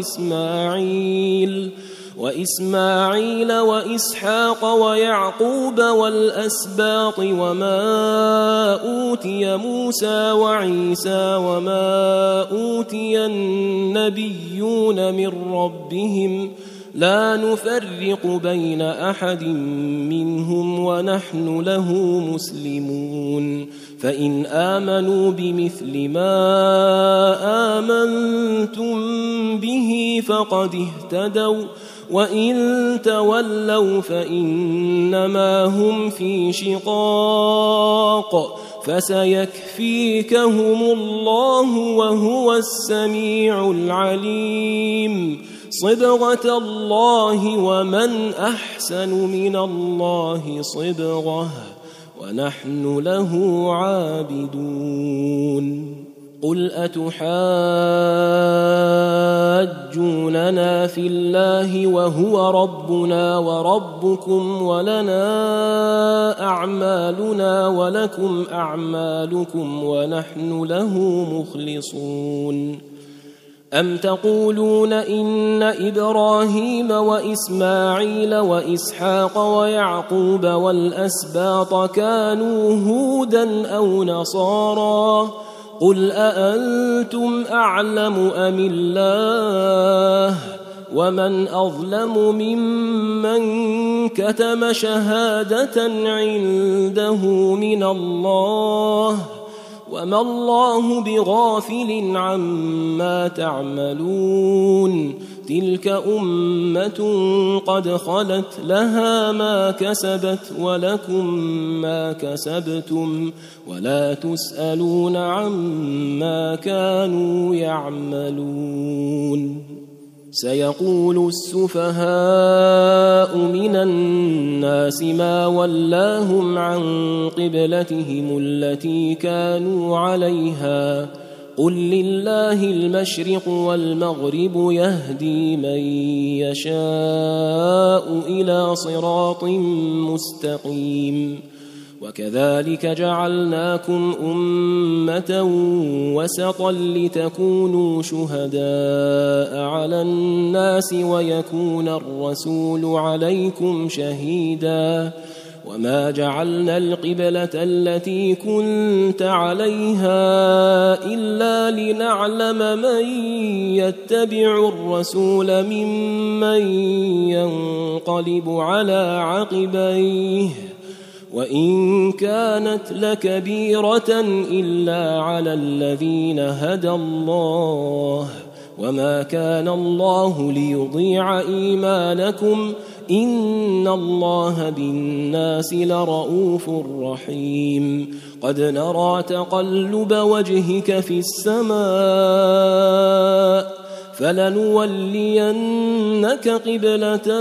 وإسماعيل وإسحاق ويعقوب والأسباط وما أوتي موسى وعيسى وما أوتي النبيون من ربهم لا نفرق بين أحد منهم ونحن له مسلمون فإن آمنوا بمثل ما آمنتم به فقد اهتدوا وإن تولوا فإنما هم في شقاق فسيكفيكهم الله وهو السميع العليم صبغة الله ومن أحسن من الله صبغة ونحن له عابدون قل أتحاجوننا في الله وهو ربنا وربكم ولنا أعمالنا ولكم أعمالكم ونحن له مخلصون أم تقولون إن إبراهيم وإسماعيل وإسحاق ويعقوب والأسباط كانوا هودا أو نصارى قل أأنتم أعلم أم الله ومن أظلم ممن كتم شهادة عنده من الله وما الله بغافل عما تعملون تلك أمة قد خلت لها ما كسبت ولكم ما كسبتم ولا تسألون عما كانوا يعملون سيقول السفهاء من الناس ما ولاهم عن قبلتهم التي كانوا عليها قل لله المشرق والمغرب يهدي من يشاء إلى صراط مستقيم وكذلك جعلناكم أمة وسطا لتكونوا شهداء على الناس ويكون الرسول عليكم شهيدا وما جعلنا القبلة التي كنت عليها إلا لنعلم من يتبع الرسول ممن ينقلب على عقبيه وإن كانت لكبيرة إلا على الذين هدى الله وما كان الله ليضيع إيمانكم إن الله بالناس لرؤوف رحيم قد نرى تقلب وجهك في السماء فلنولينك قبلة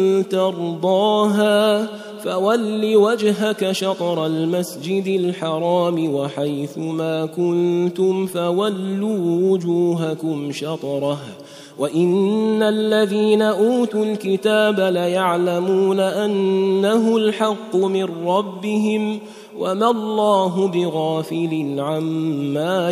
ترضاها فول وجهك شطر المسجد الحرام وحيث ما كنتم فولوا وجوهكم شطره وإن الذين أوتوا الكتاب ليعلمون أنه الحق من ربهم وما الله بغافل عما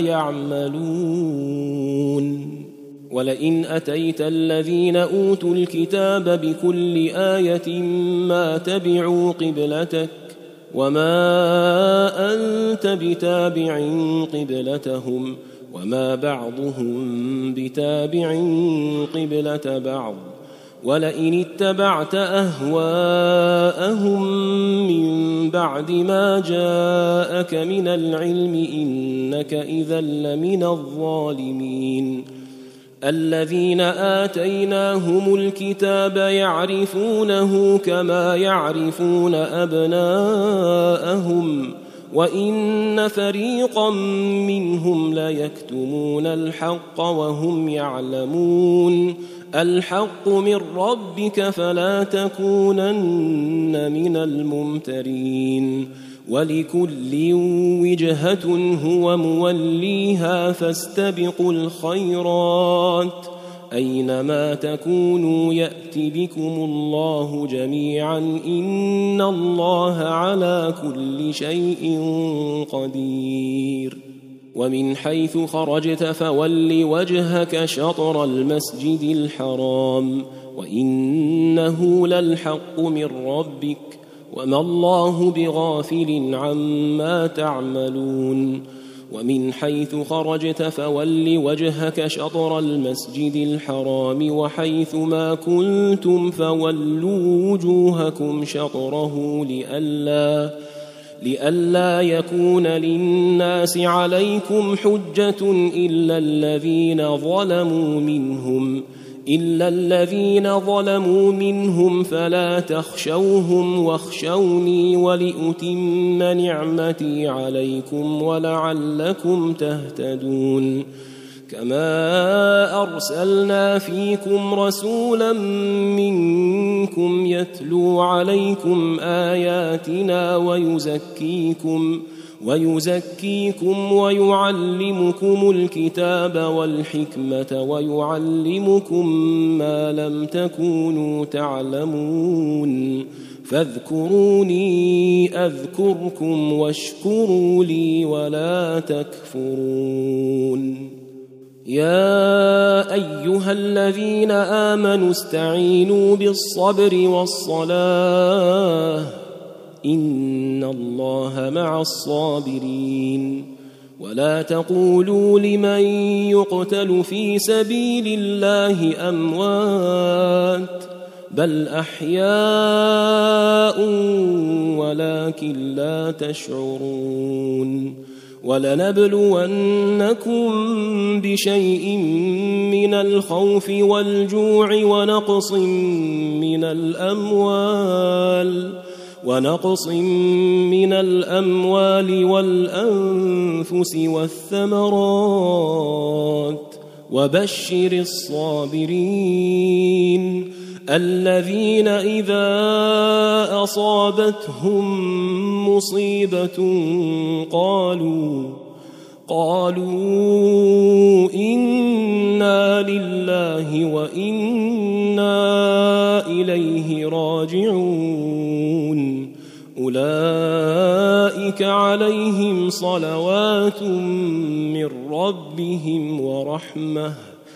يعملون ولئن أتيت الذين أوتوا الكتاب بكل آية ما تبعوا قبلتك وما أنت بتابع قبلتهم وما بعضهم بتابع قبلة بعض ولئن اتبعت أهواءهم من بعد ما جاءك من العلم إنك إذا لمن الظالمين الذين آتيناهم الكتاب يعرفونه كما يعرفون أبناءهم وإن فريقا منهم ليكتمون الحق وهم يعلمون الحق من ربك فلا تكونن من الممترين ولكل وجهة هو موليها فاستبقوا الخيرات أينما تكونوا يأت بكم الله جميعا إن الله على كل شيء قدير ومن حيث خرجت فول وجهك شطر المسجد الحرام وإنه للحق من ربك وما الله بغافل عما تعملون ومن حيث خرجت فول وجهك شطر المسجد الحرام وحيث ما كنتم فولوا وجوهكم شطره لئلا يكون للناس عليكم حجة إلا الذين ظلموا منهم فلا تخشوهم واخشوني ولأتم نعمتي عليكم ولعلكم تهتدون كما أرسلنا فيكم رسولا منكم يتلو عليكم آياتنا ويزكيكم ويعلمكم الكتاب والحكمة ويعلمكم ما لم تكونوا تعلمون فاذكروني أذكركم واشكروا لي ولا تكفرون يا أيها الذين آمنوا استعينوا بالصبر والصلاة إن الله مع الصابرين ولا تقولوا لمن يقتل في سبيل الله أموات بل أحياء ولكن لا تشعرون ولنبلونكم بشيء من الخوف والجوع ونقص من الأموال والأنفس والثمرات وبشر الصابرين الذين إذا أصابتهم مصيبة قالوا إنا لله وإنا إليه راجعون أولئك عليهم صلوات من ربهم ورحمة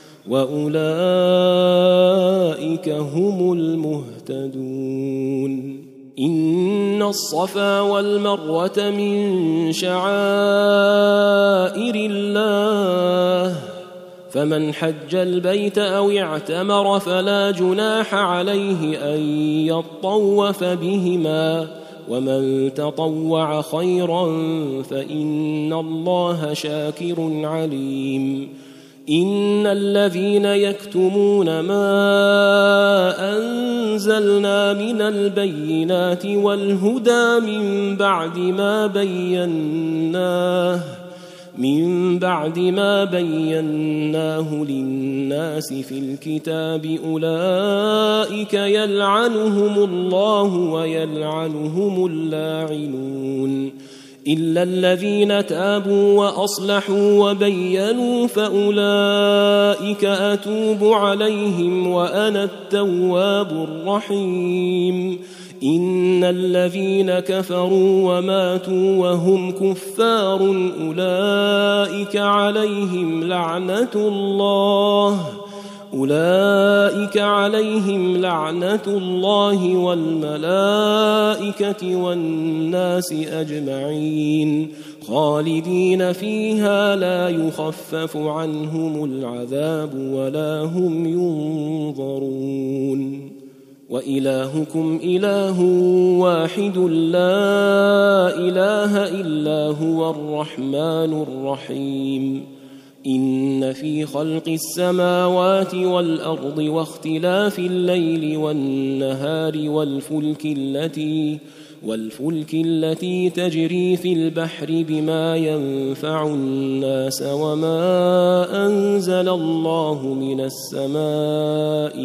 وأولئك هم المهتدون إن الصفا والمروة من شعائر الله فمن حج البيت أو اعتمر فلا جناح عليه أن يطوف بهما ومن تطوع خيرا فإن الله شاكر عليم إن الذين يكتمون ما أنزلنا من البينات والهدى من بعد ما بيناه للناس في الكتاب أولئك يلعنهم الله ويلعنهم اللاعنون إلا الذين تابوا وأصلحوا وبينوا فأولئك أتوب عليهم وأنا التواب الرحيم إن الذين كفروا وماتوا وهم كفار أولئك عليهم لعنة الله والملائكة والناس أجمعين خالدين فيها لا يخفف عنهم العذاب ولا هم ينظرون وإلهكم إله واحد لا إله إلا هو الرحمن الرحيم إن في خلق السماوات والأرض واختلاف الليل والنهار والفلك التي تجري في البحر بما ينفع الناس وما أنزل الله من السماء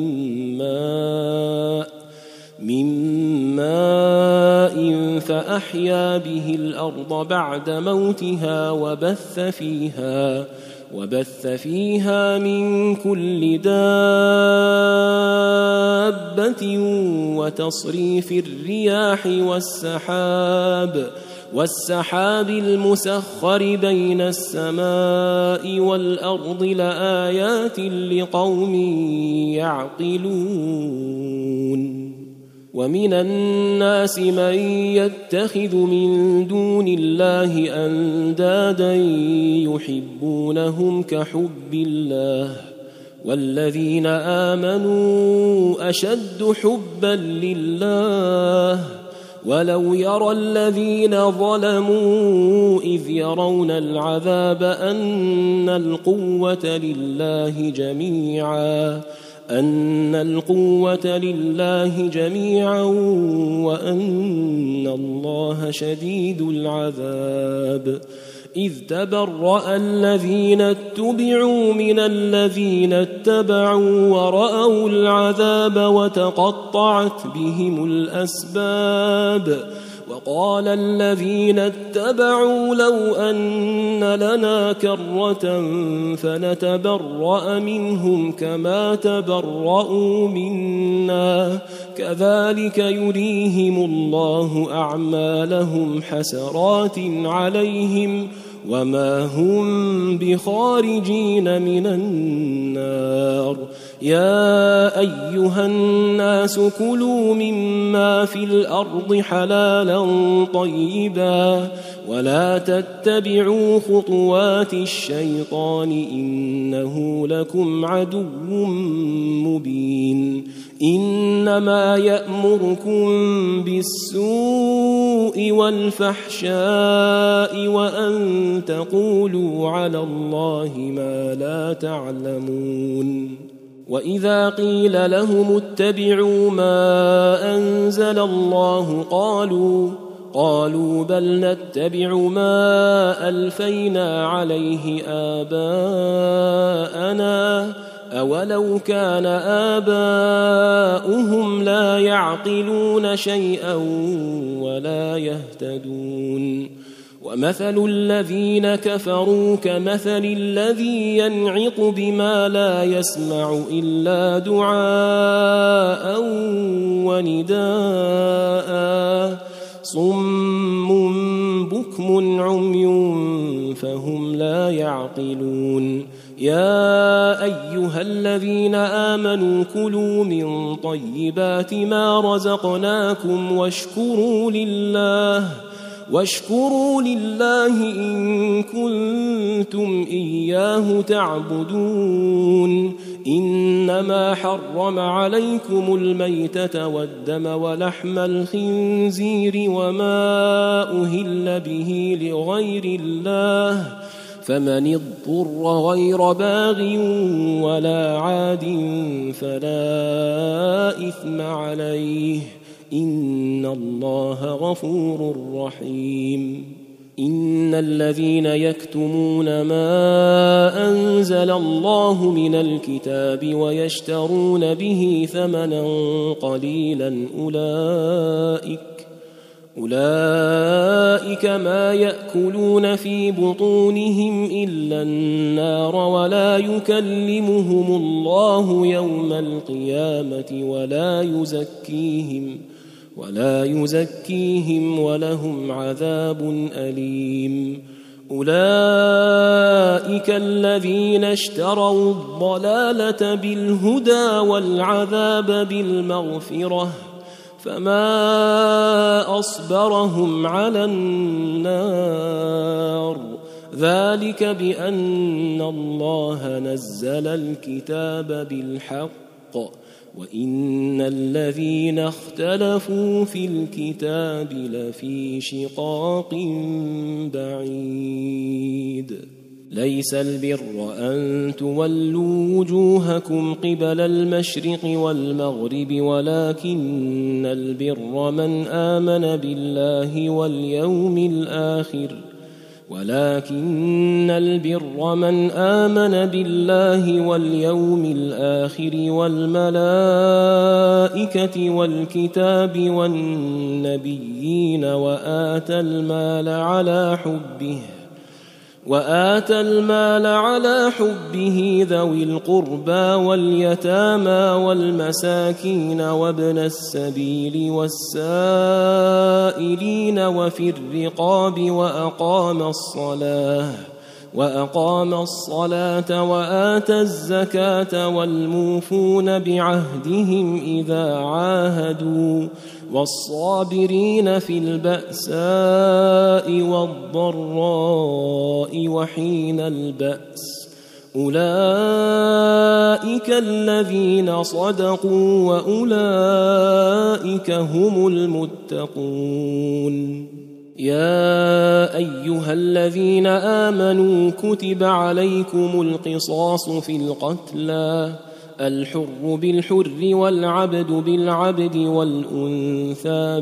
من ماء فأحيا به الأرض بعد موتها وبث فيها من كل دابة وتصريف الرياح والسحاب المسخر بين السماء والأرض لآيات لقوم يعقلون ومن الناس من يتخذ من دون الله أندادا يحبونهم كحب الله والذين آمنوا أشد حبا لله ولو يرى الذين ظلموا إذ يرون العذاب أن القوة لله جميعا وأن الله شديد العذاب إذ تبرأ الذين اتبعوا من الذين اتبعوا ورأوا العذاب وتقطعت بهم الأسباب وقال الذين اتبعوا لو أن لنا كرة فنتبرأ منهم كما تبرأوا منا كذلك يريهم الله أعمالهم حسرات عليهم وما هم بخارجين من النار يا أيها الناس كلوا مما في الأرض حلالا طيبا ولا تتبعوا خطوات الشيطان إنه لكم عدو مبين إنما يأمركم بالسوء والفحشاء وأن تقولوا على الله ما لا تعلمون وإذا قيل لهم اتبعوا ما أنزل الله قالوا بل نتبع ما ألفينا عليه آباءنا أولو كان آباؤهم لا يعقلون شيئا ولا يهتدون ومثل الذين كفروا كمثل الذي ينعق بما لا يسمع إلا دعاء ونداء صم بكم عمي فهم لا يعقلون يا أيها الذين آمنوا كلوا من طيبات ما رزقناكم واشكروا لله إن كنتم إياه تعبدون إنما حرم عليكم الميتة والدم ولحم الخنزير وما أهل به لغير الله فمن اضطر غير باغ ولا عاد فلا إثم عليه إن الله غفور رحيم إن الذين يكتمون ما أنزل الله من الكتاب ويشترون به ثمنا قليلا أولئك ما يأكلون في بطونهم إلا النار ولا يكلمهم الله يوم القيامة ولا يزكيهم ولهم عذاب أليم أولئك الذين اشتروا الضلالة بالهدى والعذاب بالمغفرة فما أصبرهم على النار ذلك بأن الله نزل الكتاب بالحق وإن الذين اختلفوا في الكتاب لفي شقاق بعيد ليس البر أن تولوا وجوهكم قبل المشرق والمغرب ولكن البر من آمن بالله واليوم الآخر والملائكة والكتاب والنبيين وآتى المال على حبه ذوي القربى واليتامى والمساكين وابن السبيل والسائلين وفي الرقاب وأقام الصلاة وآتى الزكاة والموفون بعهدهم إذا عاهدوا والصابرين في البأساء والضراء وحين البأس أولئك الذين صدقوا وأولئك هم المتقون يا أيها الذين آمنوا كتب عليكم القصاص في القتلى الحر بالحر والعبد بالعبد والأنثى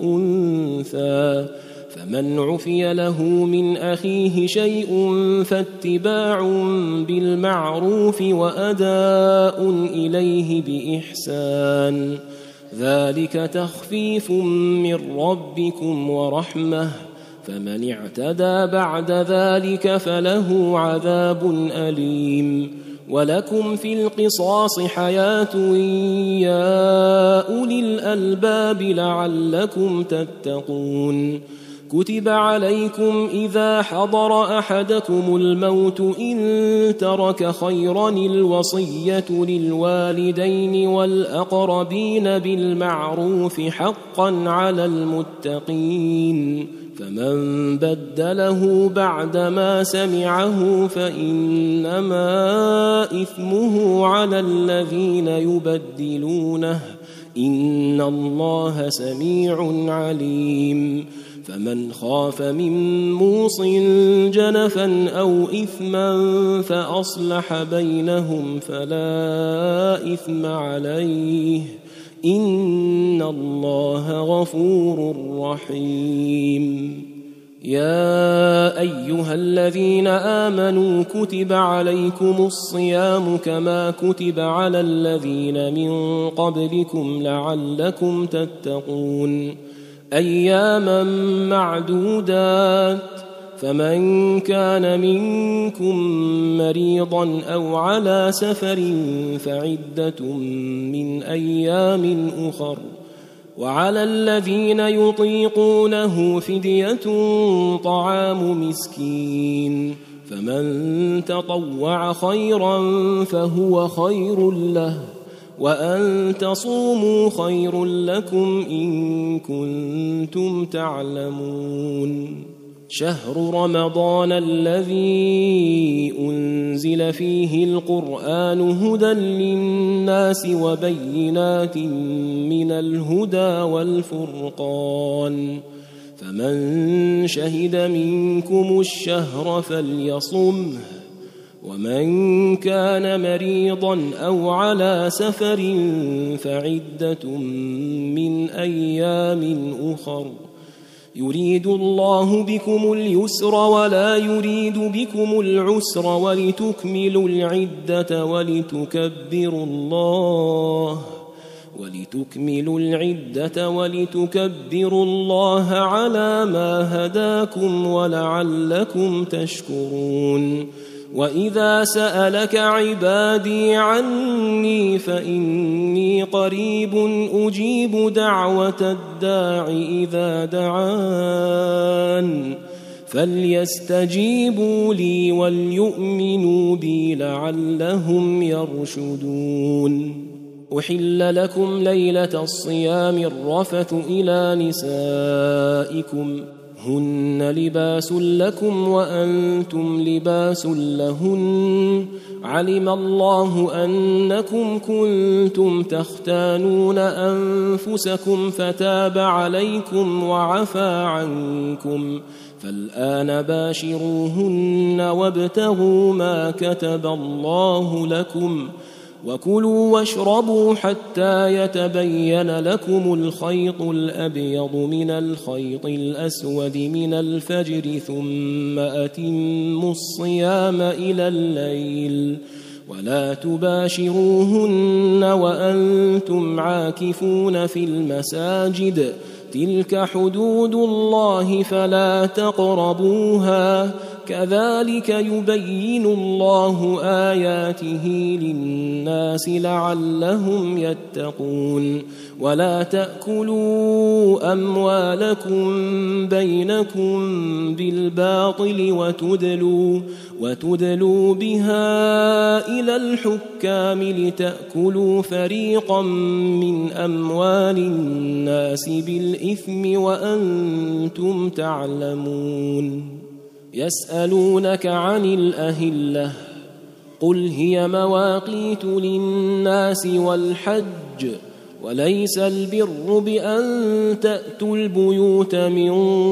بالأنثى فمن عفي له من أخيه شيء فاتباع بالمعروف وأداء إليه بإحسان ذلك تخفيف من ربكم ورحمة فمن اعتدى بعد ذلك فله عذاب أليم ولكم في القصاص حياة يا أولي الألباب لعلكم تتقون كتب عليكم إذا حضر أحدكم الموت إن ترك خيرا الوصية للوالدين والأقربين بالمعروف حقا على المتقين فمن بدله بعدما سمعه فإنما إثمه على الذين يبدلونه إن الله سميع عليم فمن خاف من موص جنفا أو إثما فأصلح بينهم فلا إثم عليه إن الله غفور رحيم يا أيها الذين آمنوا كتب عليكم الصيام كما كتب على الذين من قبلكم لعلكم تتقون أياما معدودات فمن كان منكم مريضا أو على سفر فعدة من أيام أخر وعلى الذين يطيقونه فدية طعام مسكين فمن تطوع خيرا فهو خير له وأن تصوموا خير لكم إن كنتم تعلمون شهر رمضان الذي أنزل فيه القرآن هدى للناس وبينات من الهدى والفرقان فمن شهد منكم الشهر فليصمه ومن كان مريضا أو على سفر فعدة من أيام أخر يريد الله بكم اليسر ولا يريد بكم العسر ولتكملوا العدة ولتكبروا الله على ما هداكم ولعلكم تشكرون وإذا سألك عبادي عني فإني قريب أجيب دعوة الداع إذا دعان فليستجيبوا لي وليؤمنوا بي لعلهم يرشدون أحل لكم ليلة الصيام الرفث إلى نسائكم هن لباس لكم وأنتم لباس لهن علم الله أنكم كنتم تختانون أنفسكم فتاب عليكم وعفى عنكم فالآن باشروهن وابتغوا ما كتب الله لكم وكلوا واشربوا حتى يتبين لكم الخيط الأبيض من الخيط الأسود من الفجر ثم أتموا الصيام إلى الليل ولا تباشروهن وأنتم عاكفون في المساجد تلك حدود الله فلا تقربوها كذلك يبين الله آياته للناس لعلهم يتقون ولا تأكلوا أموالكم بينكم بالباطل وتدلوا بها إلى الحكام لتأكلوا فريقا من أموال الناس بالإثم وأنتم تعلمون يسألونك عن الأهلة قل هي مواقيت للناس والحج وليس البر بأن تأتوا البيوت من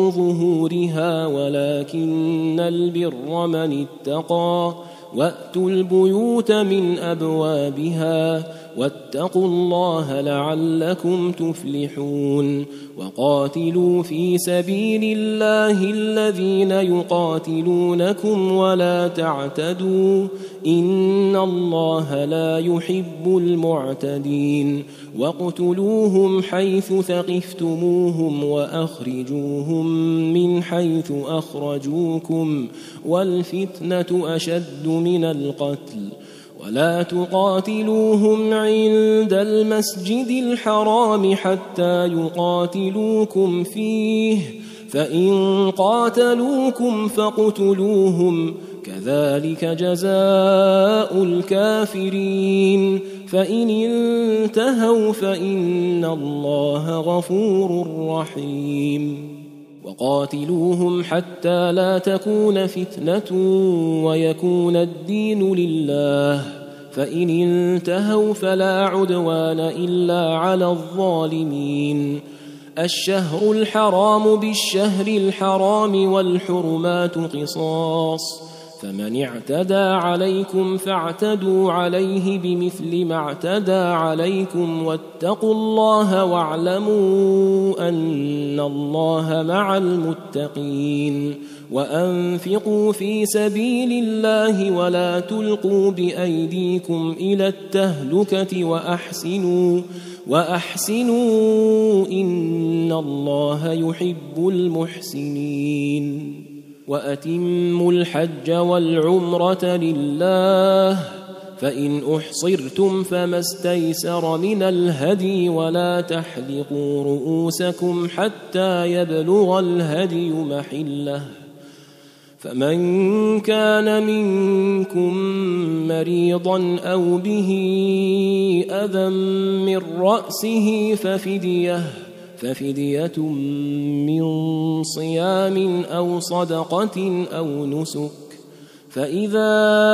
ظهورها ولكن البر من اتقى وأتوا البيوت من أبوابها واتقوا الله لعلكم تفلحون وقاتلوا في سبيل الله الذين يقاتلونكم ولا تعتدوا إن الله لا يحب المعتدين واقتلوهم حيث ثقفتموهم وأخرجوهم من حيث أخرجوكم والفتنة أشد من القتل ولا تقاتلوهم عند المسجد الحرام حتى يقاتلوكم فيه فإن قاتلوكم فاقتلوهم كذلك جزاء الكافرين فإن انتهوا فإن الله غفور رحيم وقاتلوهم حتى لا تكون فتنة ويكون الدين لله فإن انتهوا فلا عدوان إلا على الظالمين الشهر الحرام بالشهر الحرام والحرمات قصاص فمن اعتدى عليكم فاعتدوا عليه بمثل ما اعتدى عليكم واتقوا الله واعلموا أن الله مع المتقين وأنفقوا في سبيل الله ولا تلقوا بأيديكم إلى التهلكة وأحسنوا إن الله يحب المحسنين وأتموا الحج والعمرة لله فإن أحصرتم فما استيسر من الهدي ولا تحلقوا رؤوسكم حتى يبلغ الهدي محله فمن كان منكم مريضا أو به أذى من رأسه ففدية من صيام أو صدقة أو نسك فإذا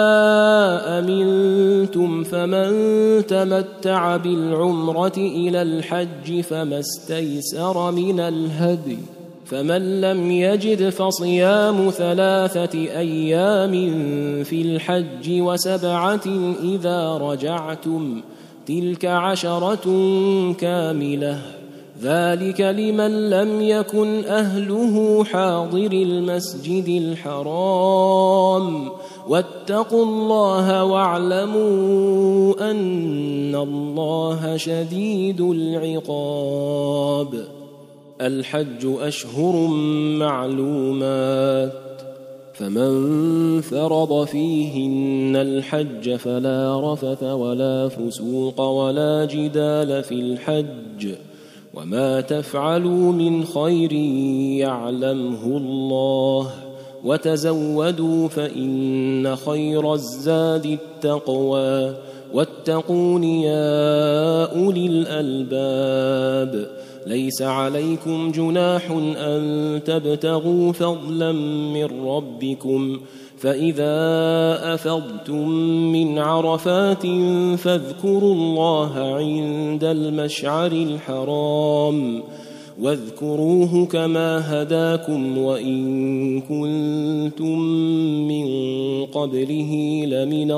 أمنتم فمن تمتع بالعمرة إلى الحج فما استيسر من الهدي فمن لم يجد فصيام 3 أيام في الحج و7 إذا رجعتم تلك 10 كاملة ذلك لمن لم يكن أهله حاضر المسجد الحرام واتقوا الله واعلموا أن الله شديد العقاب الحج أشهر معلومات فمن فرض فيهن الحج فلا رفث ولا فسوق ولا جدال في الحج وما تفعلوا من خير يعلمه الله وتزودوا فإن خير الزاد التقوى واتقون يا أولي الألباب. ليس عليكم جناح أن تبتغوا فضلا من ربكم، فإذا أفضتم من عرفات فاذكروا الله عند المشعر الحرام، واذكروه كما هداكم وإن كنتم من قبله لمن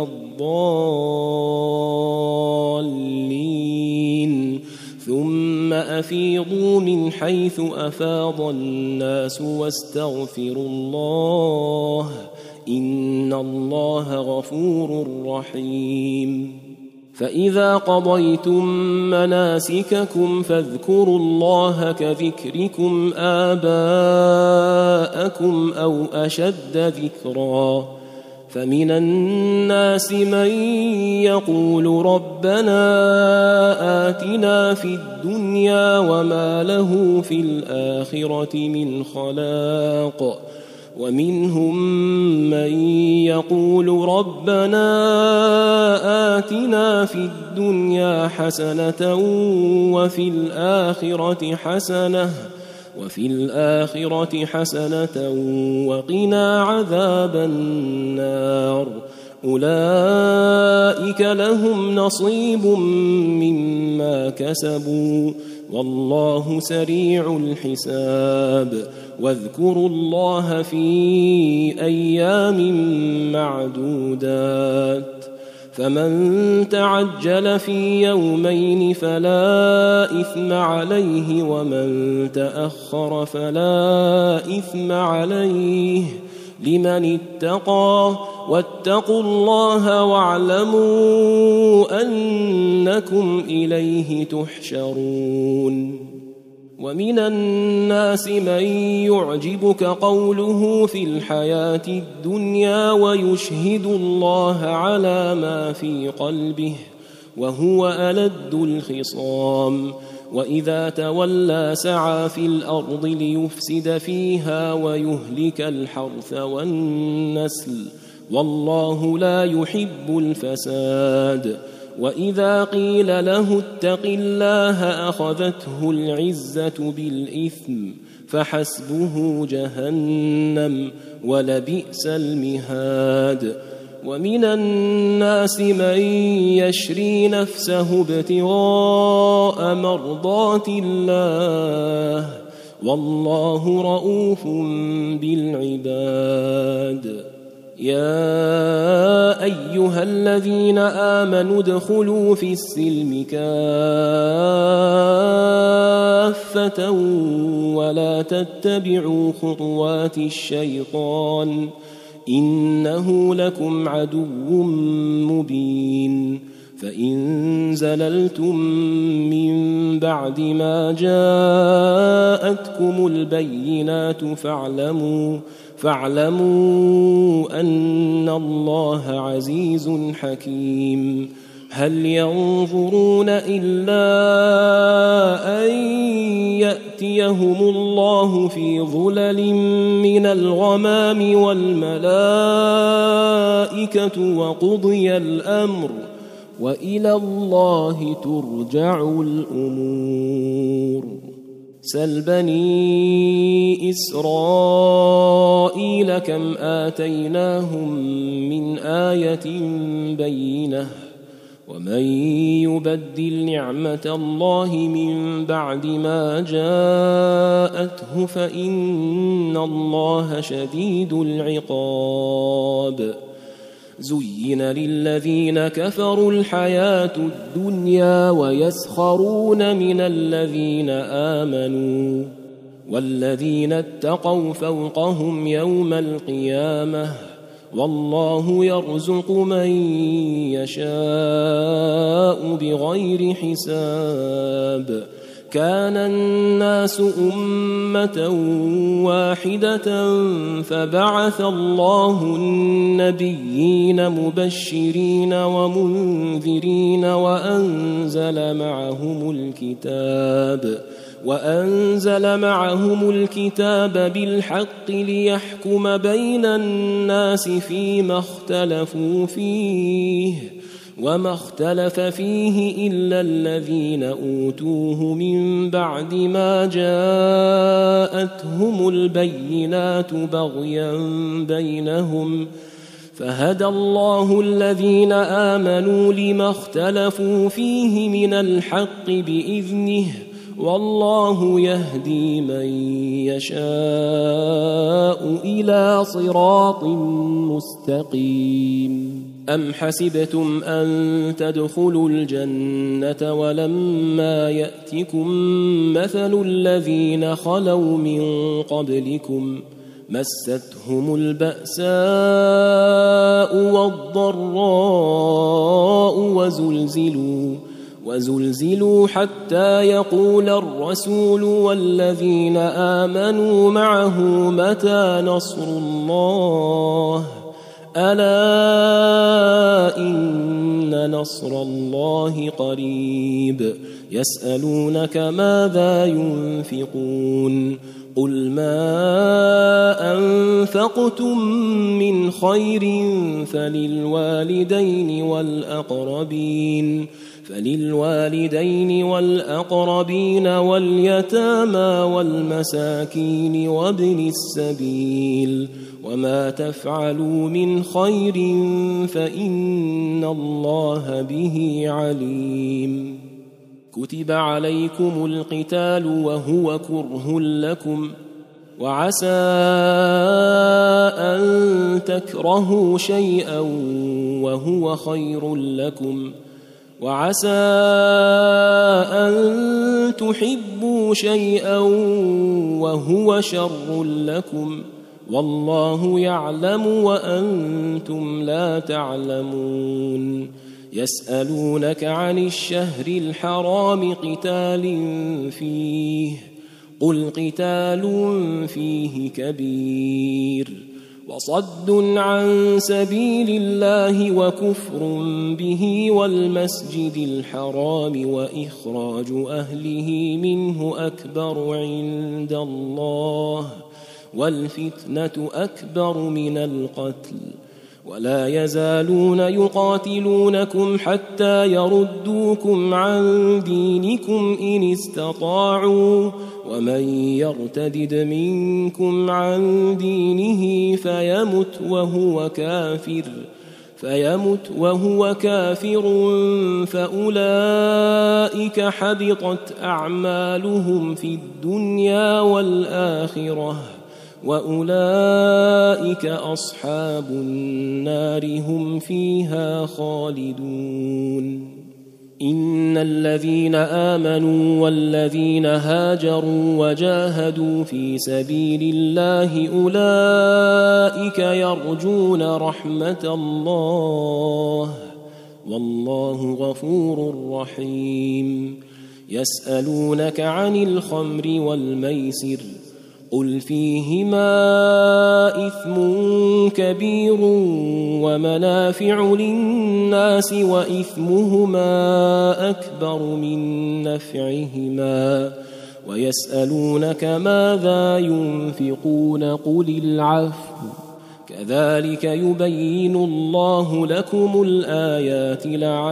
الضالين. ثم أفيضوا من حيث أفاض الناس واستغفروا الله، إن الله غفور رحيم. فإذا قضيتم مناسككم فاذكروا الله كذكركم آباءكم أو أشد ذكرا. فمن الناس من يقول ربنا آتنا في الدنيا وما له في الآخرة من خلاق، ومنهم من يقول ربنا آتنا في الدنيا حسنة وفي الآخرة حسنة وقنا عذاب النار. أولئك لهم نصيب مما كسبوا والله سريع الحساب. واذكروا الله في أيام معدودات، فمن تعجل في يومين فلا إثم عليه، ومن تأخر فلا إثم عليه لمن اتقى. واتقوا الله واعلموا أنكم إليه تحشرون. ومن الناس من يعجبك قوله في الحياة الدنيا ويشهد الله على ما في قلبه وهو ألد الخصام. وإذا تولى سعى في الأرض ليفسد فيها ويهلك الحرث والنسل، والله لا يحب الفساد. وإذا قيل له اتق الله أخذته العزة بالإثم فحسبه جهنم ولبئس المهاد. ومن الناس من يشري نفسه ابتغاء مرضات الله والله رؤوف بالعباد. يا أيها الذين آمنوا ادخلوا في السلم كافة ولا تتبعوا خطوات الشيطان إنه لكم عدو مبين. فإن زللتم من بعد ما جاءتكم البينات فاعلموا أن الله عزيز حكيم. هل ينظرون إلا أن يأتيهم الله في ظلل من الغمام والملائكة وقضي الأمر وإلى الله ترجع الأمور. سل بني إسرائيل كم آتيناهم من آية بينة ومن يبدل نعمة الله من بعد ما جاءته فإن الله شديد العقاب. زين للذين كفروا الحياة الدنيا ويسخرون من الذين آمنوا والذين اتقوا فوقهم يوم القيامة والله يرزق من يشاء بغير حساب. كان الناس أمة واحدة فبعث الله النبيين مبشرين ومنذرين وأنزل معهم الكتاب بالحق ليحكم بين الناس فيما اختلفوا فيه وما اختلف فيه إلا الذين أوتوه من بعد ما جاءتهم البينات بغيا بينهم فهدى الله الذين آمنوا لما اختلفوا فيه من الحق بإذنه والله يهدي من يشاء إلى صراط مستقيم. أم حسبتم أن تدخلوا الجنة ولما يأتكم مثل الذين خلوا من قبلكم مستهم البأساء والضراء وزلزلوا حتى يقول الرسول والذين آمنوا معه متى نصر الله ألا إن نصر الله قريب. يسألونك ماذا ينفقون قل ما أنفقتم من خير فللوالدين والأقربين واليتامى والمساكين وابن السبيل وما تفعلوا من خير فإن الله به عليم. كتب عليكم القتال وهو كره لكم وعسى أن تكرهوا شيئا وهو خير لكم وعسى أن تحبوا شيئا وهو شر لكم والله يعلم وأنتم لا تعلمون. يسألونك عن الشهر الحرام قتال فيه قل قتال فيه كبير وصد عن سبيل الله وكفر به والمسجد الحرام وإخراج أهله منه أكبر عند الله والفتنة أكبر من القتل ولا يزالون يقاتلونكم حتى يردوكم عن دينكم إن استطاعوا ومن يرتدد منكم عن دينه فيمت وهو كافر فأولئك حبطت أعمالهم في الدنيا والآخرة وأولئك أصحاب النار هم فيها خالدون. إن الذين آمنوا والذين هاجروا وجاهدوا في سبيل الله أولئك يرجون رحمة الله والله غفور رحيم. يسألونك عن الخمر والميسر قل فيهما إثم كبير ومنافع للناس وإثمهما أكبر من نفعهما ويسألونك ماذا ينفقون قل العفو كذلك يبين الله لكم الآيات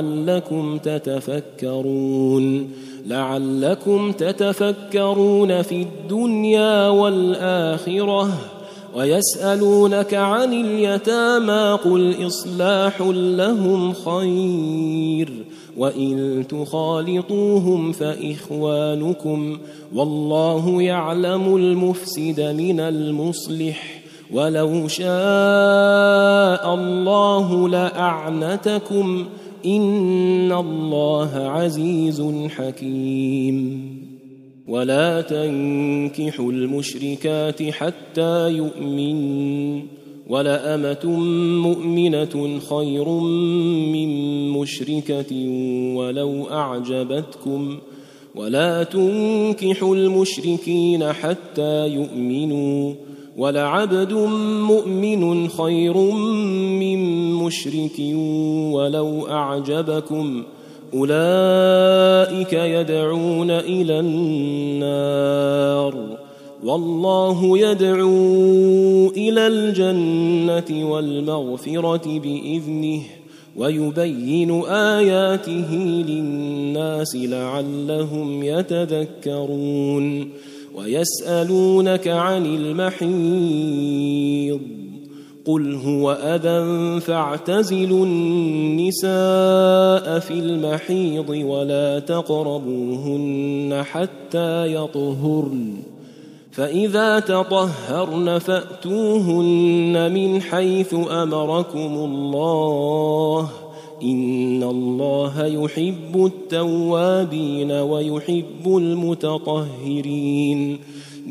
لعلكم تتفكرون في الدنيا والآخرة. ويسألونك عن اليتامى قل إصلاح لهم خير وإن تخالطوهم فإخوانكم والله يعلم المفسد من المصلح ولو شاء الله لأعنتكم إن الله عزيز حكيم. ولا تنكحوا المشركات حتى يؤمنوا ولأمة مؤمنة خير من مشركة ولو أعجبتكم ولا تنكحوا المشركين حتى يؤمنوا ولعبد مؤمن خير من مشرك ولو أعجبكم أولئك يدعون إلى النار والله يدعو إلى الجنة والمغفرة بإذنه ويبين آياته للناس لعلهم يتذكرون ويسألونك عن المحيض قل هو أذى فاعتزلوا النساء في المحيض ولا تقربوهن حتى يطهرن فإذا تطهرن فأتوهن من حيث أمركم الله إن الله يحب التوابين ويحب المتطهرين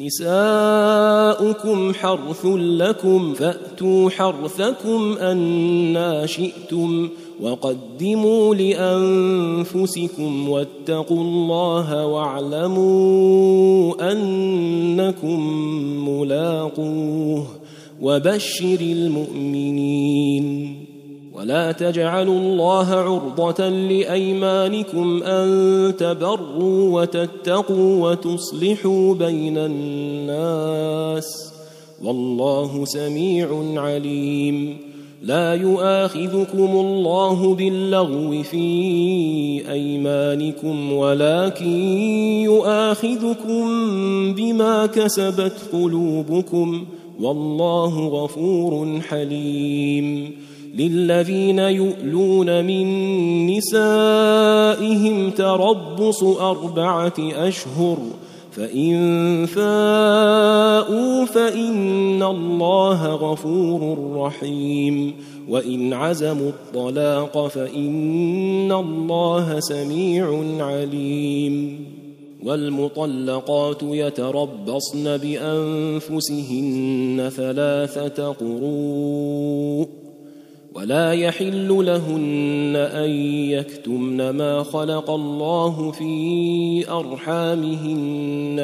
نساؤكم حرث لكم فأتوا حرثكم أنى شئتم وقدموا لأنفسكم واتقوا الله واعلموا أنكم ملاقوه وبشر المؤمنين ولا تجعلوا الله عرضة لأيمانكم أن تبروا وتتقوا وتصلحوا بين الناس والله سميع عليم لا يؤاخذكم الله باللغو في أيمانكم ولكن يؤاخذكم بما كسبت قلوبكم والله غفور حليم للذين يؤلون من نسائهم تربص 4 أشهر فإن فاءوا فإن الله غفور رحيم وإن عزموا الطلاق فإن الله سميع عليم والمطلقات يتربصن بأنفسهن 3 قروء ولا يحل لهن أن يكتمن ما خلق الله في أرحامهن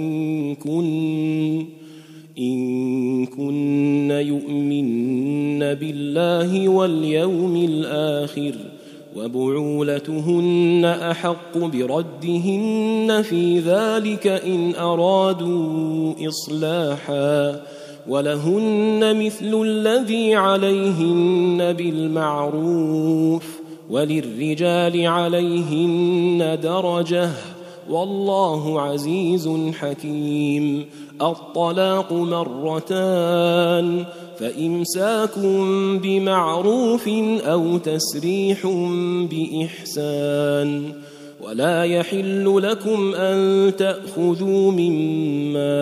إن كن يؤمن بالله واليوم الآخر وبعولتهن أحق بردهن في ذلك إن أرادوا إصلاحا ولهن مثل الذي عليهن بالمعروف وللرجال عليهن درجة والله عزيز حكيم الطلاق 2 فإمساك بمعروف أو تسريح بإحسان ولا يحل لكم أن تأخذوا مما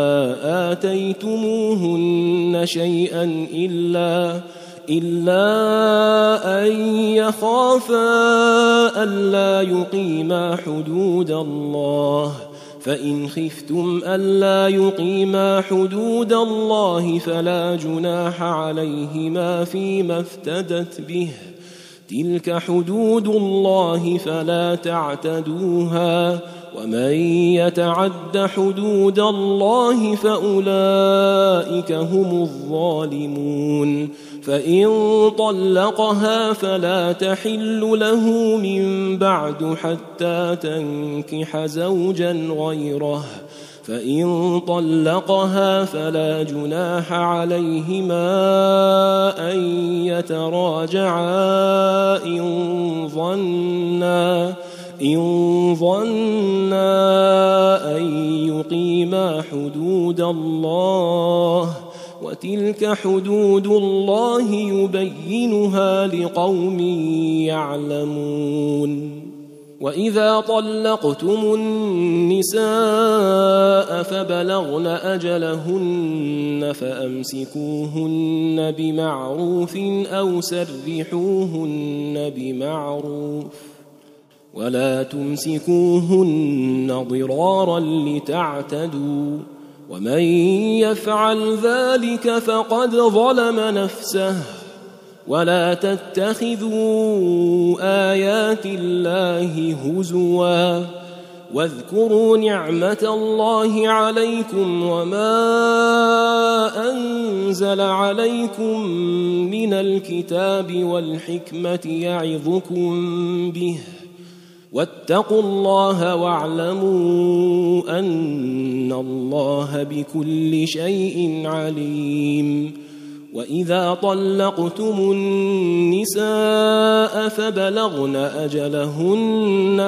آتيتموهن شيئا إلا أن يخافا ألا يقيما حدود الله فإن خفتم ألا يقيما حدود الله فلا جناح عليهما فيما افتدت به تلك حدود الله فلا تعتدوها ومن يتعد حدود الله فأولئك هم الظالمون فإن طلقها فلا تحل له من بعد حتى تنكح زوجا غيره فإن طلقها فلا جناح عليهما أن يتراجعا إن ظنا أن يقيما حدود الله وتلك حدود الله يبينها لقوم يعلمون وإذا طلقتم النساء فبلغن أجلهن فأمسكوهن بمعروف أو سرحوهن بمعروف ولا تمسكوهن ضرارا لتعتدوا ومن يفعل ذلك فقد ظلم نفسه ولا تتخذوا آيات الله هزوا واذكروا نعمة الله عليكم وما أنزل عليكم من الكتاب والحكمة يعظكم به واتقوا الله واعلموا أن الله بكل شيء عليم وإذا طلقتم النساء فبلغن أجلهن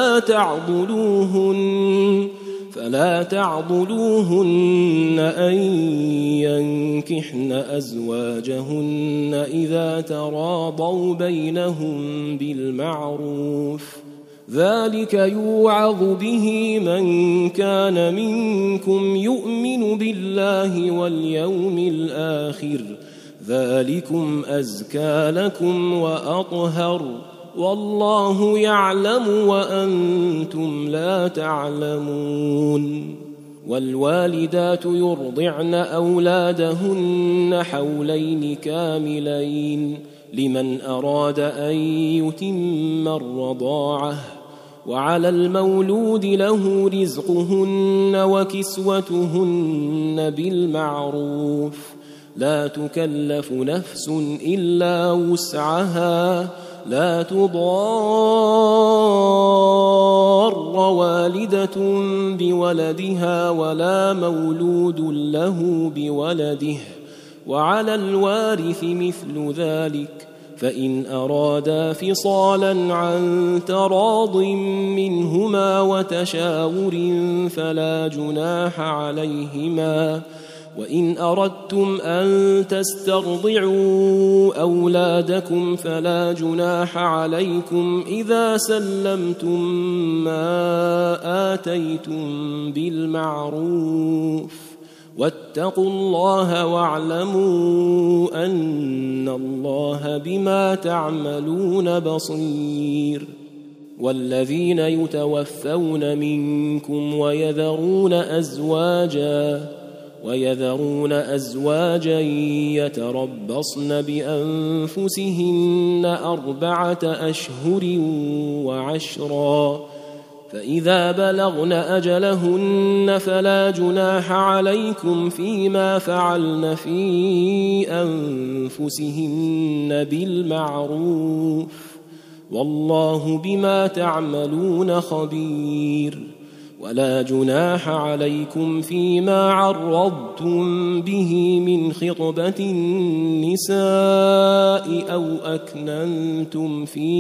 فلا تعضلوهن أن ينكحن أزواجهن إذا تراضوا بينهم بالمعروف، ذلك يوعظ به من كان منكم يؤمن بالله واليوم الآخر، ذلكم أزكى لكم وأطهر، والله يعلم وأنتم لا تعلمون. والوالدات يرضعن أولادهن حولين كاملين لمن أراد أن يتم الرضاعة، وعلى المولود له رزقهن وكسوتهن بالمعروف، لا تكلف نفس إلا وسعها، لا تضار والدة بولدها ولا مولود له بولده، وعلى الوارث مثل ذلك، فإن أرادا فصالا عن تراض منهما وتشاور فلا جناح عليهما. وإن أردتم أن تسترضعوا أولادكم فلا جناح عليكم إذا سلمتم ما آتيتم بالمعروف، واتقوا الله واعلموا أن الله بما تعملون بصير. والذين يتوفون منكم ويذرون أزواجا يتربصن بأنفسهن 4 أشهر وعشرا، فإذا بلغن أجلهن فلا جناح عليكم فيما فعلن في أنفسهن بالمعروف، والله بما تعملون خبير. ولا جناح عليكم فيما عرضتم به من خطبة النساء أو أكننتم في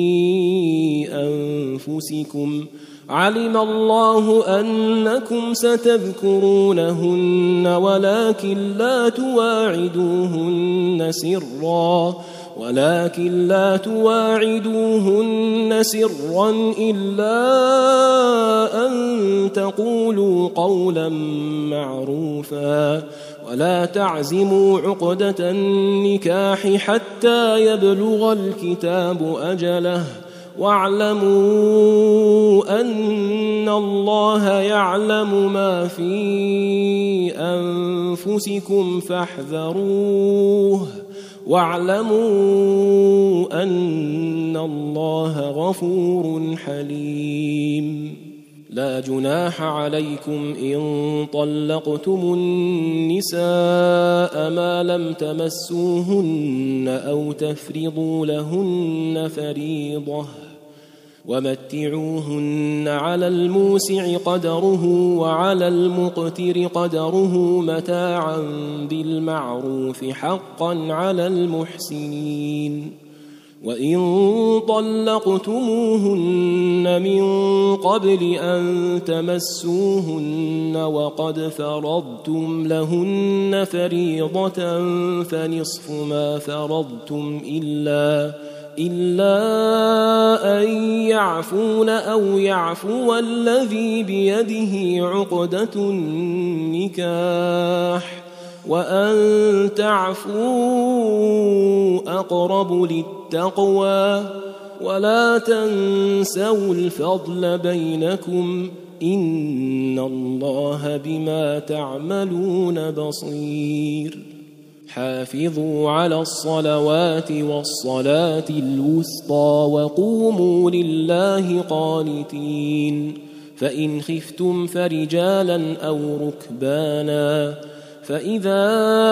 أنفسكم، علم الله أنكم ستذكرونهن ولكن لا تواعدوهن سرا إلا أن تقولوا قولا معروفا، ولا تعزموا عقدة النكاح حتى يبلغ الكتاب أجله، واعلموا أن الله يعلم ما في أنفسكم فاحذروه، واعلموا أن الله غفور حليم. لا جناح عليكم إن طلقتم النساء ما لم تمسوهن أو تفرضوا لهن فريضة، ومتعوهن على الموسع قدره وعلى المقتر قدره متاعا بالمعروف حقا على المحسنين. وإن طلقتموهن من قبل أن تمسوهن وقد فرضتم لهن فريضة فنصف ما فرضتم إلا أن يعفون أو يعفو الذي بيده عقدة النكاح، وأن تعفوا أقرب للتقوى، ولا تنسوا الفضل بينكم، إن الله بما تعملون بصير. حافظوا على الصلوات والصلاة الوسطى وقوموا لله قانتين، فإن خفتم فرجالا أو ركبانا، فإذا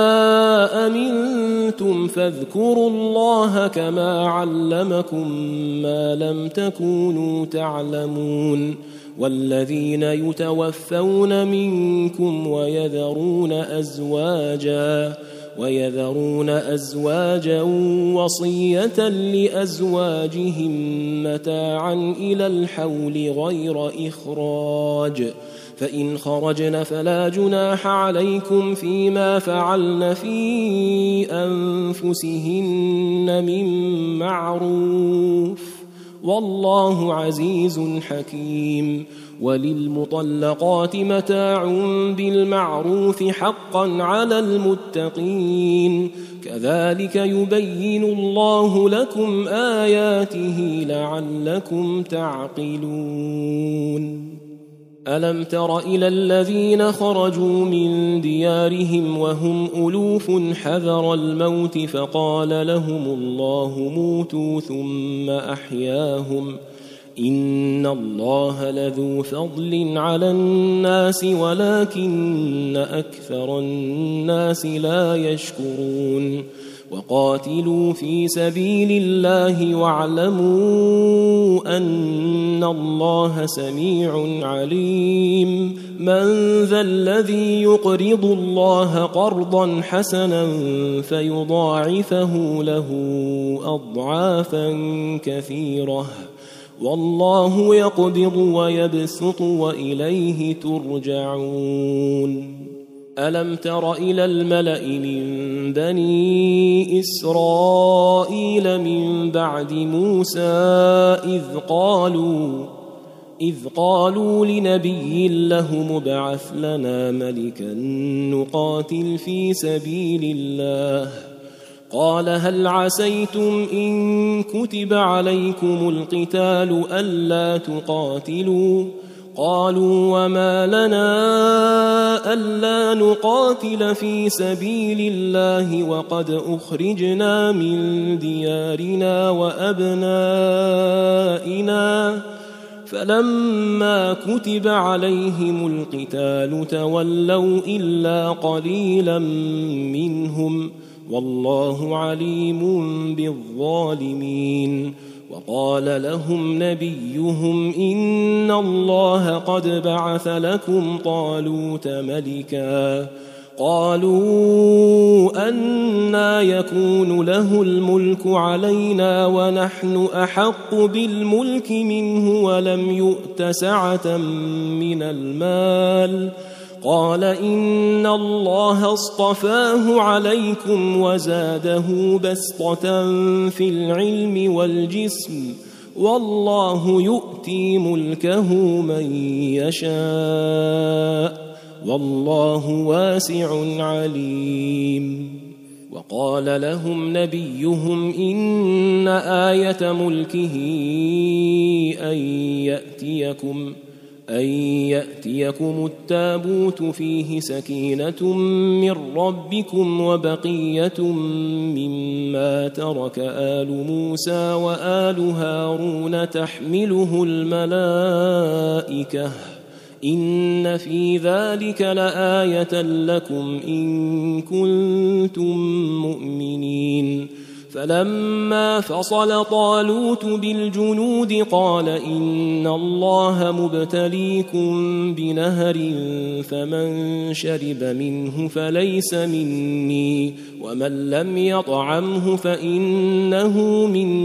أمنتم فاذكروا الله كما علمكم ما لم تكونوا تعلمون. والذين يتوفون منكم ويذرون ويذرون أزواجا وصية لأزواجهم متاعا إلى الحول غير إخراج، فإن خرجن فلا جناح عليكم فيما فعلن في أنفسهن من معروف، والله عزيز حكيم. وللمطلقات متاع بالمعروف حقا على المتقين، كذلك يبين الله لكم آياته لعلكم تعقلون. ألم تر إلى الذين خرجوا من ديارهم وهم ألوف حذر الموت فقال لهم الله موتوا ثم أحياهم، إن الله لذو فضل على الناس ولكن أكثر الناس لا يشكرون. وقاتلوا في سبيل الله واعلموا أن الله سميع عليم. من ذا الذي يقرض الله قرضا حسنا فيضاعفه له أضعافا كثيرة، والله يقبض ويبسط وإليه ترجعون. ألم تر إلى الملأ من بني إسرائيل من بعد موسى إذ قالوا لنبي له ابعث لنا ملكا نقاتل في سبيل الله، قال هل عسيتم إن كتب عليكم القتال ألا تقاتلوا؟ قالوا وما لنا ألا نقاتل في سبيل الله وقد أخرجنا من ديارنا وأبنائنا، فلما كتب عليهم القتال تولوا إلا قليلا منهم، والله عليم بالظالمين. وقال لهم نبيهم إن الله قد بعث لكم طالوت ملكا، قالوا أنى يكون له الملك علينا ونحن أحق بالملك منه ولم يؤت سعة من المال، قال إن الله اصطفاه عليكم وزاده بسطة في العلم والجسم، والله يؤتي ملكه من يشاء، والله واسع عليم. وقال لهم نبيهم إن آية ملكه أن يأتيكم التابوت فيه سكينة من ربكم وبقية مما ترك آل موسى وآل هارون تحمله الملائكة، إن في ذلك لآية لكم إن كنتم مؤمنين. فلما فصل طالوت بالجنود قال إن الله مبتليكم بنهر فمن شرب منه فليس مني ومن لم يطعمه فإنه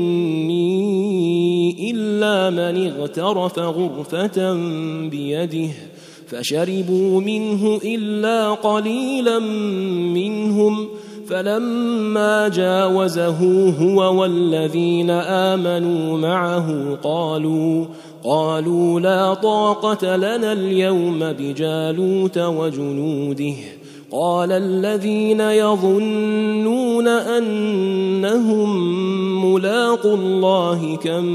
مني إلا من اغترف غرفة بيده، فشربوا منه إلا قليلا منهم، فلما جاوزه هو والذين آمنوا معه قالوا لا طاقة لنا اليوم بجالوت وجنوده. قال الذين يظنون أنهم ملاقو الله كم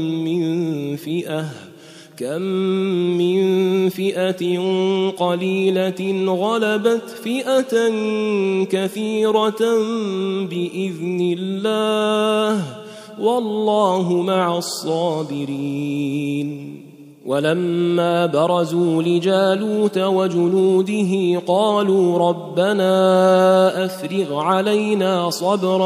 من فئة قليلة غلبت فئة كثيرة بإذن الله، والله مع الصابرين. ولما برزوا لجالوت وجنوده قالوا ربنا أفرغ علينا صبرا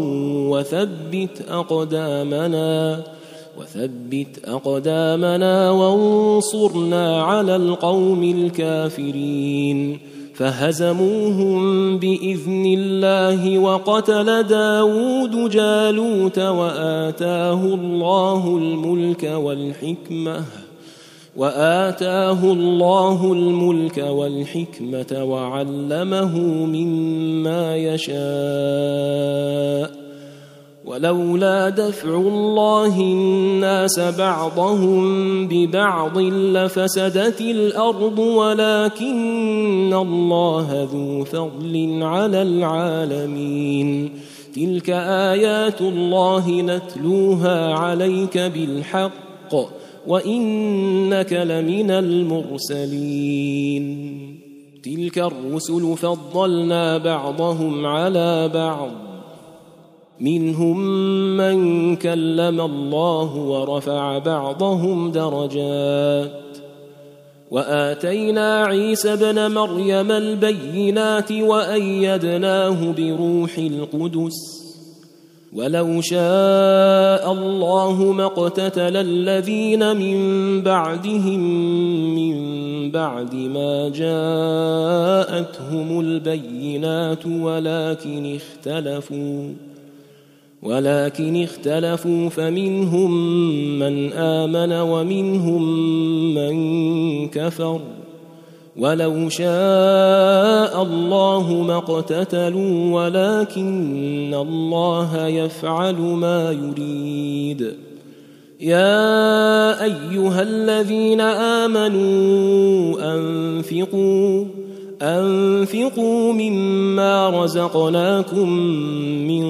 وثبت أقدامنا وانصرنا على القوم الكافرين. فهزموهم بإذن الله وقتل داود جالوت وآتاه الله الملك والحكمة وعلمه مما يشاء ولولا دفع الله الناس بعضهم ببعض لفسدت الأرض ولكن الله ذو فضل على العالمين تلك آيات الله نتلوها عليك بالحق وإنك لمن المرسلين تلك الرسل فضلنا بعضهم على بعض منهم من كلم الله ورفع بعضهم درجات وآتينا عيسى ابن مريم البينات وأيدناه بروح القدس ولو شاء الله ما اقتتل الذين من بعدهم من بعد ما جاءتهم البينات ولكن اختلفوا فمنهم من آمن ومنهم من كفر ولو شاء الله ما اقتتلوا ولكن الله يفعل ما يريد يا أيها الذين آمنوا أنفقوا مما رزقناكم من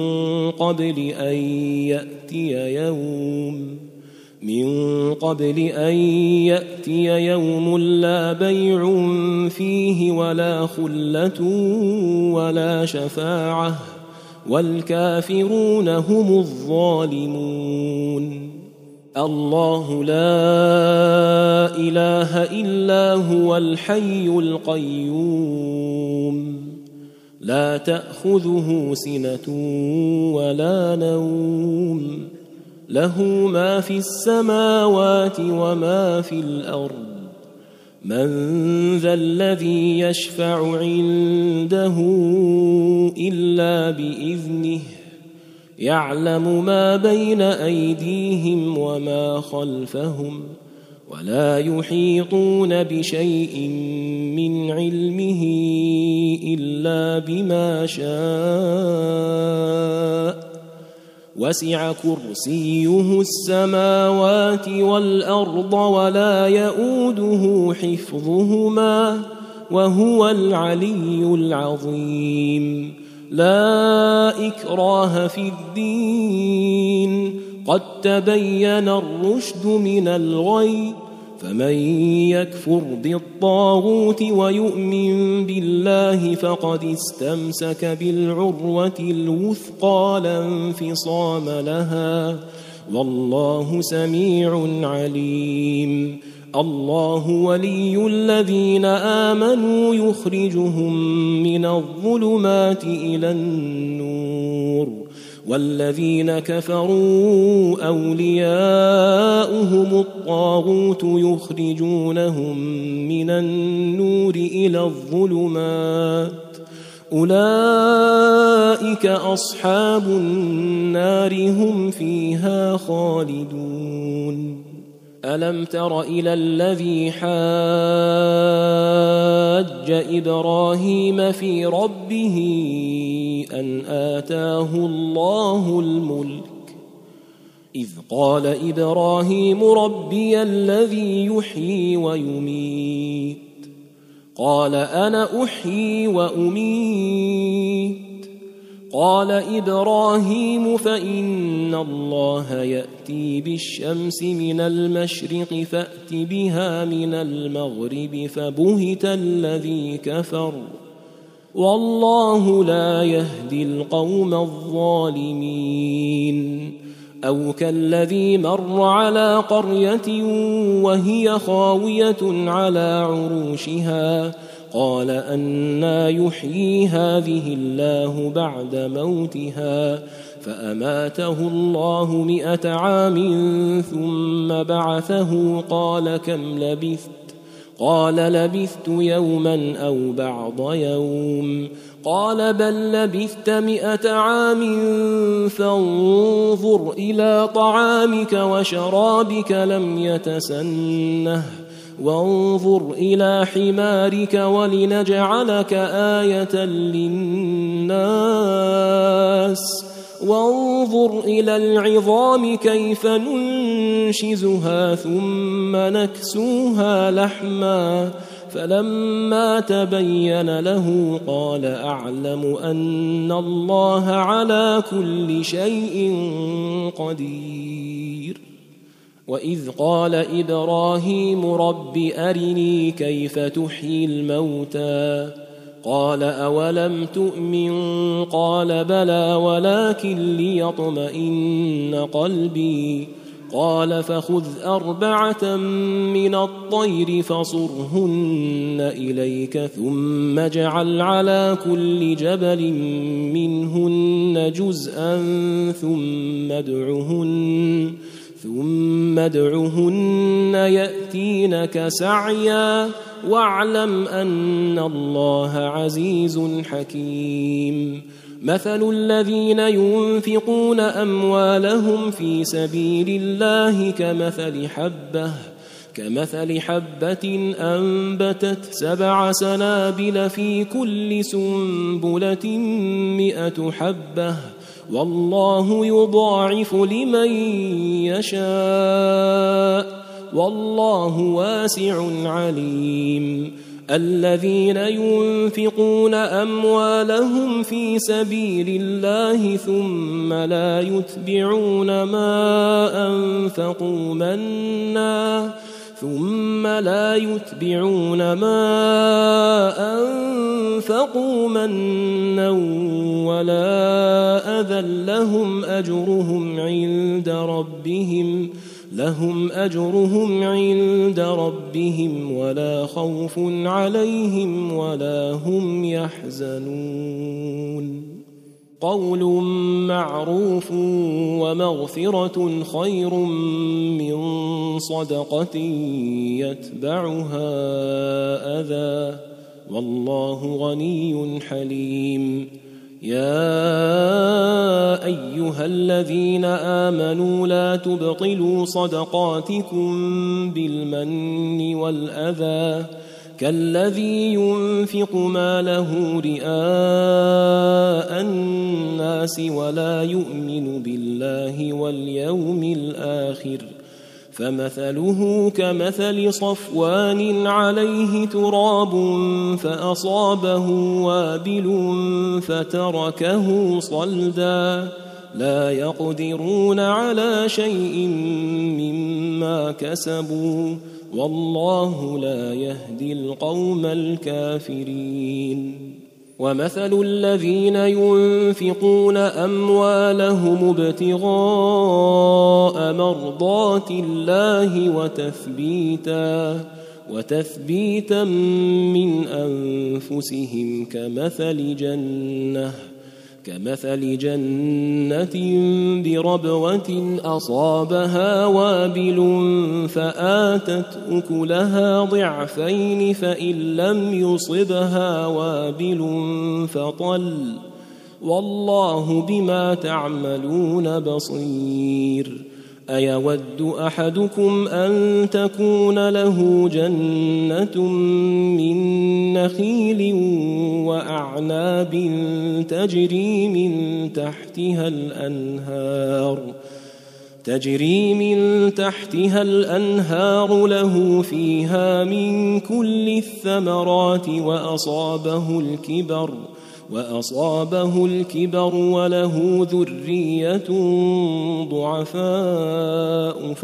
قبل أن يأتي يوم لا بيع فيه ولا خلة ولا شفاعة والكافرون هم الظالمون الله لا إله إلا هو الحي القيوم لا تأخذه سنة ولا نوم له ما في السماوات وما في الأرض من ذا الذي يشفع عنده إلا بإذنه يعلم ما بين أيديهم وما خلفهم ولا يحيطون بشيء من علمه إلا بما شاء وسع كرسيه السماوات والأرض ولا يؤوده حفظهما وهو العلي العظيم لا إكراه في الدين قد تبين الرشد من الغي فمن يكفر بالطاغوت ويؤمن بالله فقد استمسك بالعروة الوثقى لا انفصام لها والله سميع عليم الله ولي الذين آمنوا يخرجهم من الظلمات إلى النور والذين كفروا أولياؤهم الطاغوت يخرجونهم من النور إلى الظلمات أولئك أصحاب النار هم فيها خالدون ألم تر إلى الذي حاج إبراهيم في ربه أن آتاه الله الملك إذ قال إبراهيم ربي الذي يحيي ويميت قال أنا أحيي وأميت قال إبراهيم فإن الله يأتي بالشمس من المشرق فأت بها من المغرب فبهت الذي كفر والله لا يهدي القوم الظالمين أو كالذي مر على قرية وهي خاوية على عروشها قال أنى يحيي هذه الله بعد موتها فأماته الله 100 عام ثم بعثه قال كم لبثت قال لبثت يوما أو بعض يوم قال بل لبثت 100 عام فانظر إلى طعامك وشرابك لم يتسنه وانظر إلى حمارك ولنجعلك آية للناس وانظر إلى العظام كيف ننشزها ثم نكسوها لحما فلما تبين له قال أعلم أن الله على كل شيء قدير. وإذ قال إبراهيم رب أرني كيف تحيي الموتى قال أولم تؤمن قال بلى ولكن ليطمئن قلبي قال فخذ 4 من الطير فصرهن إليك ثم اجعل على كل جبل منهن جزءا ثم ادعهن يأتينك سعيا واعلم أن الله عزيز حكيم. مثل الذين ينفقون أموالهم في سبيل الله كمثل حبة أنبتت 7 سنابل في كل سنبلة 100 حبة والله يضاعف لمن يشاء والله واسع عليم. الذين ينفقون أموالهم في سبيل الله ثم لا يتبعون ما أنفقوا منا ولا أذى لهم أجرهم عند ربهم ولا خوف عليهم ولا هم يحزنون. قول معروف ومغفرة خير من صدقة يتبعها أذى والله غني حليم. يا أيها الذين آمنوا لا تبطلوا صدقاتكم بالمن والأذى كالذي ينفق ماله رئاء الناس ولا يؤمن بالله واليوم الآخر فمثله كمثل صفوان عليه تراب فأصابه وابل فتركه صلدا لا يقدرون على شيء مما كسبوا والله لا يهدي القوم الكافرين. ومثل الذين ينفقون أموالهم ابتغاء مرضات الله وتثبيتا من أنفسهم كمثل جنة بربوة أصابها وابل فآتت أكلها ضعفين فإن لم يصبها وابل فطل والله بما تعملون بصير. أيود أحدكم أن تكون له جنة من نخيل وأعناب تجري من تحتها الأنهار له فيها من كل الثمرات وأصابه الكبر وله ذرية ضعفاء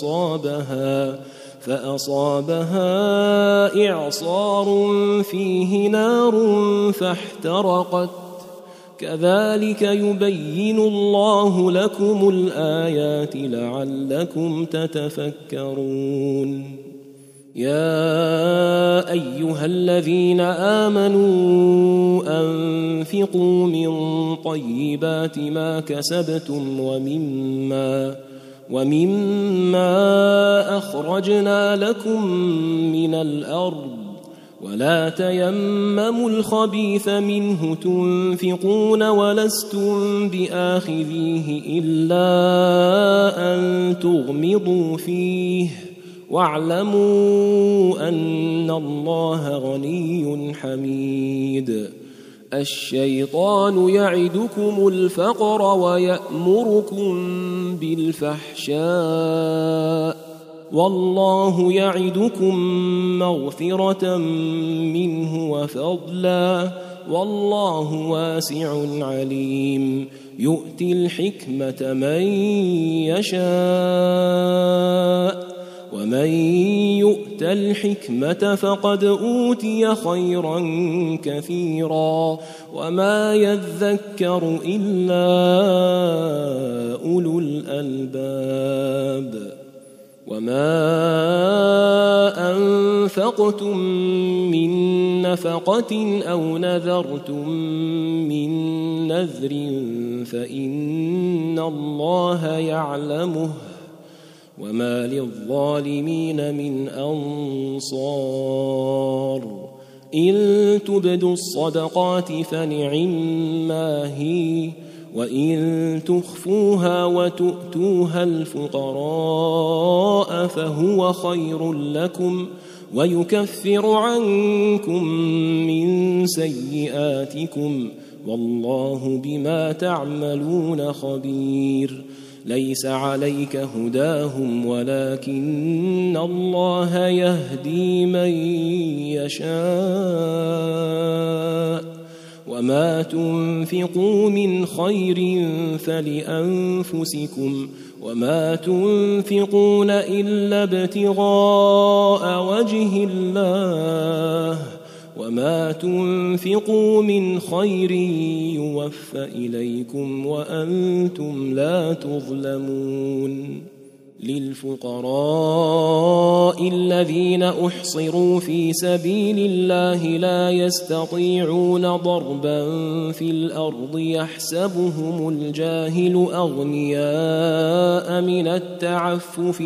فأصابها إعصار فيه نار فاحترقت كذلك يبين الله لكم الآيات لعلكم تتفكرون. يا أيها الذين آمنوا أنفقوا من طيبات ما كسبتم ومما أخرجنا لكم من الأرض ولا تيمموا الخبيث منه تنفقون ولستم بآخذيه إلا أن تغمضوا فيه واعلموا أن الله غني حميد. الشيطان يعدكم الفقر ويأمركم بالفحشاء والله يعدكم مغفرة منه وفضلا والله واسع عليم. يؤتي الحكمة من يشاء ومن يؤت الحكمة فقد أوتي خيرا كثيرا وما يذكر إلا أولو الألباب. وما أنفقتم من نفقة أو نذرتم من نذر فإن الله يعلمه وما للظالمين من أنصار. إن تبدوا الصدقات فنعما هي وإن تخفوها وتؤتوها الفقراء فهو خير لكم ويكفر عنكم من سيئاتكم والله بما تعملون خبير. ليس عليك هداهم ولكن الله يهدي من يشاء وما تنفقوا من خير فلأنفسكم وما تنفقون إلا ابتغاء وجه الله وما تنفقوا من خير يوفى إليكم وأنتم لا تظلمون. للفقراء الذين أحصروا في سبيل الله لا يستطيعون ضربا في الأرض يحسبهم الجاهل أغنياء من التعفف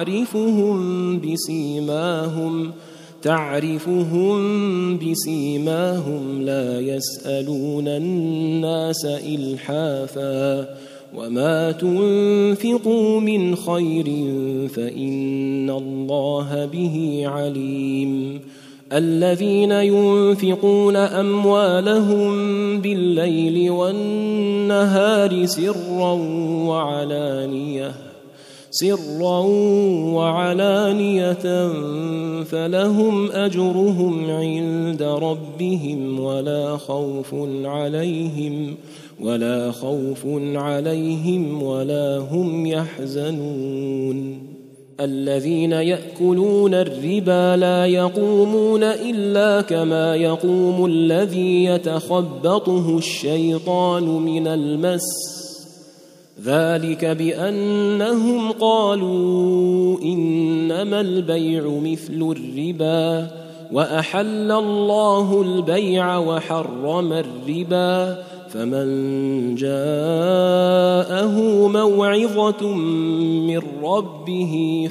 تعرفهم بسيماهم لا يسألون الناس إلحافا وما تنفقوا من خير فإن الله به عليم. الذين ينفقون أموالهم بالليل والنهار سرا وعلانية فلهم أجرهم عند ربهم ولا خوف عليهم ولا هم يحزنون. الذين يأكلون الربا لا يقومون إلا كما يقوم الذي يتخبطه الشيطان من المس ذلك بأنهم قالوا إنما البيع مثل الربا وأحل الله البيع وحرم الربا فمن جاءه موعظة من ربه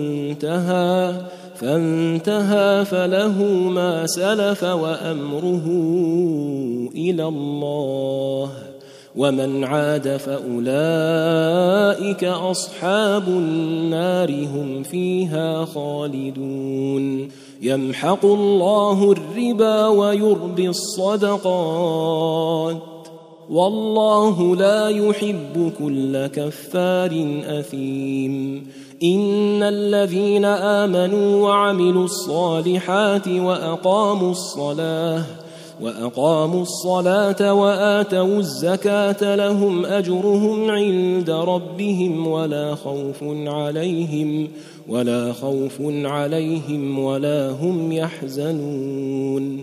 فانتهى فله ما سلف وأمره إلى الله ومن عاد فأولئك أصحاب النار هم فيها خالدون. يمحق الله الربا ويربي الصدقات والله لا يحب كل كفار أثيم. إن الذين آمنوا وعملوا الصالحات وأقاموا الصلاة وآتوا الزكاة لهم أجرهم عند ربهم ولا خوف عليهم ولا هم يحزنون.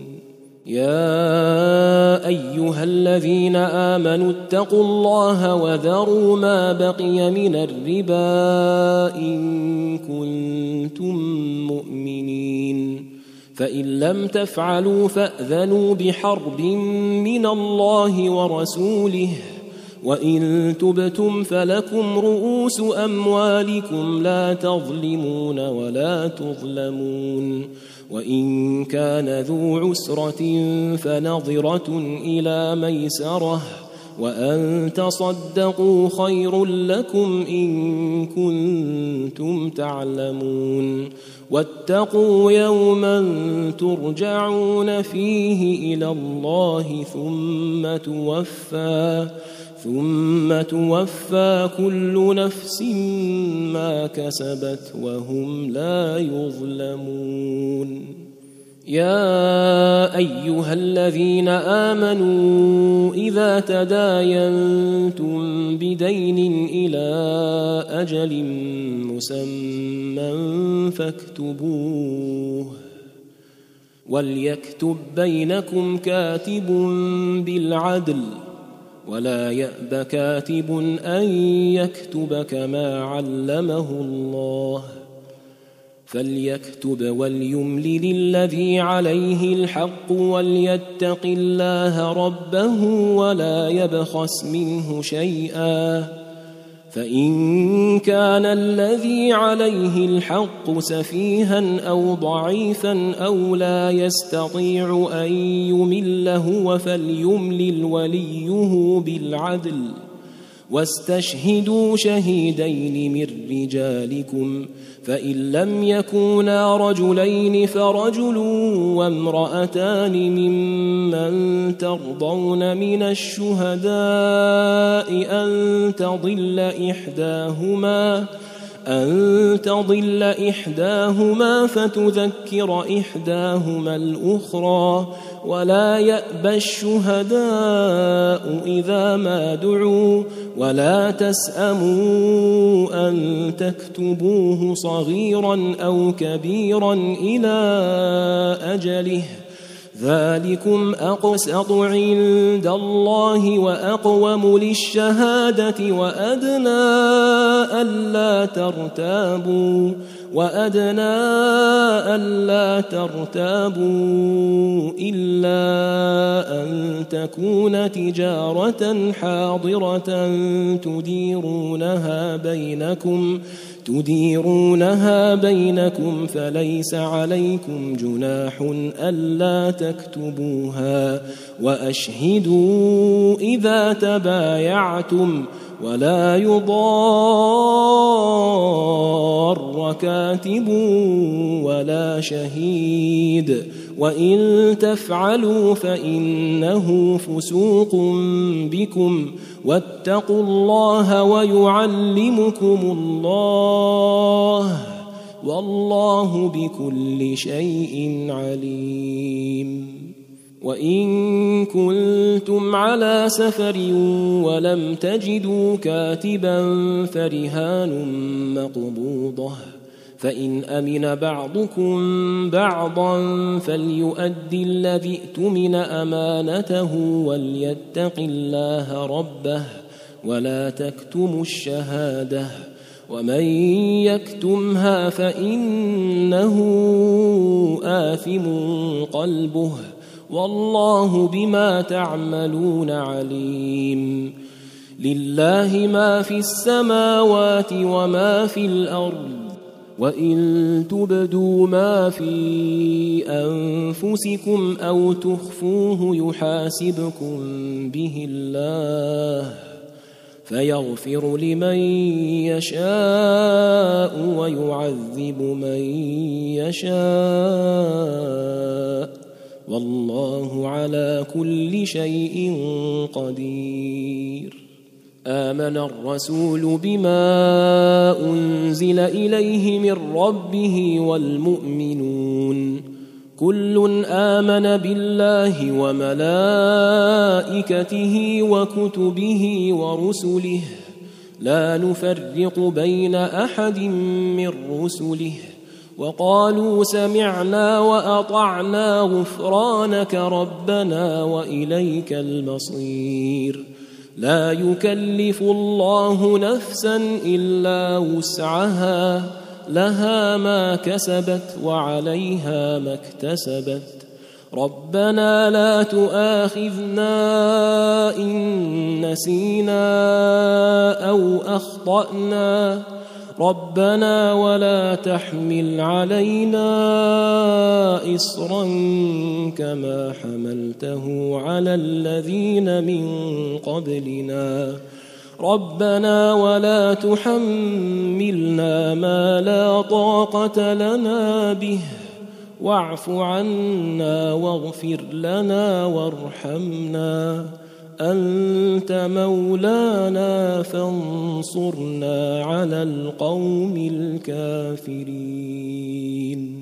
يا أيها الذين آمنوا اتقوا الله وذروا ما بقي من الربا إن كنتم مؤمنين فإن لم تفعلوا فأذنوا بحرب من الله ورسوله وإن تبتم فلكم رؤوس أموالكم لا تظلمون ولا تظلمون وإن كان ذو عسرة فنظرة إلى ميسرة وأن تصدقوا خير لكم إن كنتم تعلمون واتقوا يوما ترجعون فيه إلى الله ثم توفى كل نفس ما كسبت وهم لا يظلمون يا أيها الذين آمنوا إذا تداينتم بدين إلى أجل مسمى فاكتبوه وليكتب بينكم كاتب بالعدل ولا يأب كاتب أن يكتب كما علمه الله فليكتب وليملل الذي عليه الحق وليتق الله ربه ولا يبخس منه شيئا فإن كان الذي عليه الحق سفيها أو ضعيفا أو لا يستطيع أن يمله فليملل وليه بالعدل واستشهدوا شهيدين من رجالكم فإن لم يكونا رجلين فرجل وامرأتان ممن ترضون من الشهداء أن تضل إحداهما فتذكر إحداهما الأخرى ولا يأبى الشهداء إذا ما دعوا ولا تسأموا أن تكتبوه صغيرا أو كبيرا إلى أجله ذلكم أقسط عند الله وأقوم للشهادة وأدنى ألا ترتابوا إلا أن تكون تجارة حاضرة تديرونها بينكم فليس عليكم جناح ألا تكتبوها وأشهدوا إذا تبايعتم ولا يضار كاتب ولا شهيد وإن تفعلوا فإنه فسوق بكم واتقوا الله ويعلمكم الله والله بكل شيء عليم وإن كنتم على سفر ولم تجدوا كاتبا فرهان مقبوضة فإن أمن بعضكم بعضا فليؤدي الذي اؤتمن أمانته وليتق الله ربه ولا تكتموا الشهادة ومن يكتمها فإنه آثم قلبه والله بما تعملون عليم لله ما في السماوات وما في الأرض وإن تبدوا ما في أنفسكم أو تخفوه يحاسبكم به الله فيغفر لمن يشاء ويعذب من يشاء والله على كل شيء قدير آمن الرسول بما أنزل إليه من ربه والمؤمنون كل آمن بالله وملائكته وكتبه ورسله لا نفرق بين أحد من رسله وقالوا سمعنا وأطعنا غفرانك ربنا وإليك المصير لا يكلف الله نفسا إلا وسعها لها ما كسبت وعليها ما اكتسبت ربنا لا تؤاخذنا إن نسينا أو أخطأنا ربنا ولا تحمل علينا إصرا كما حملته على الذين من قبلنا ربنا ولا تحملنا ما لا طاقة لنا به واعف عنا واغفر لنا وارحمنا أنت مولانا فانصرنا على القوم الكافرين.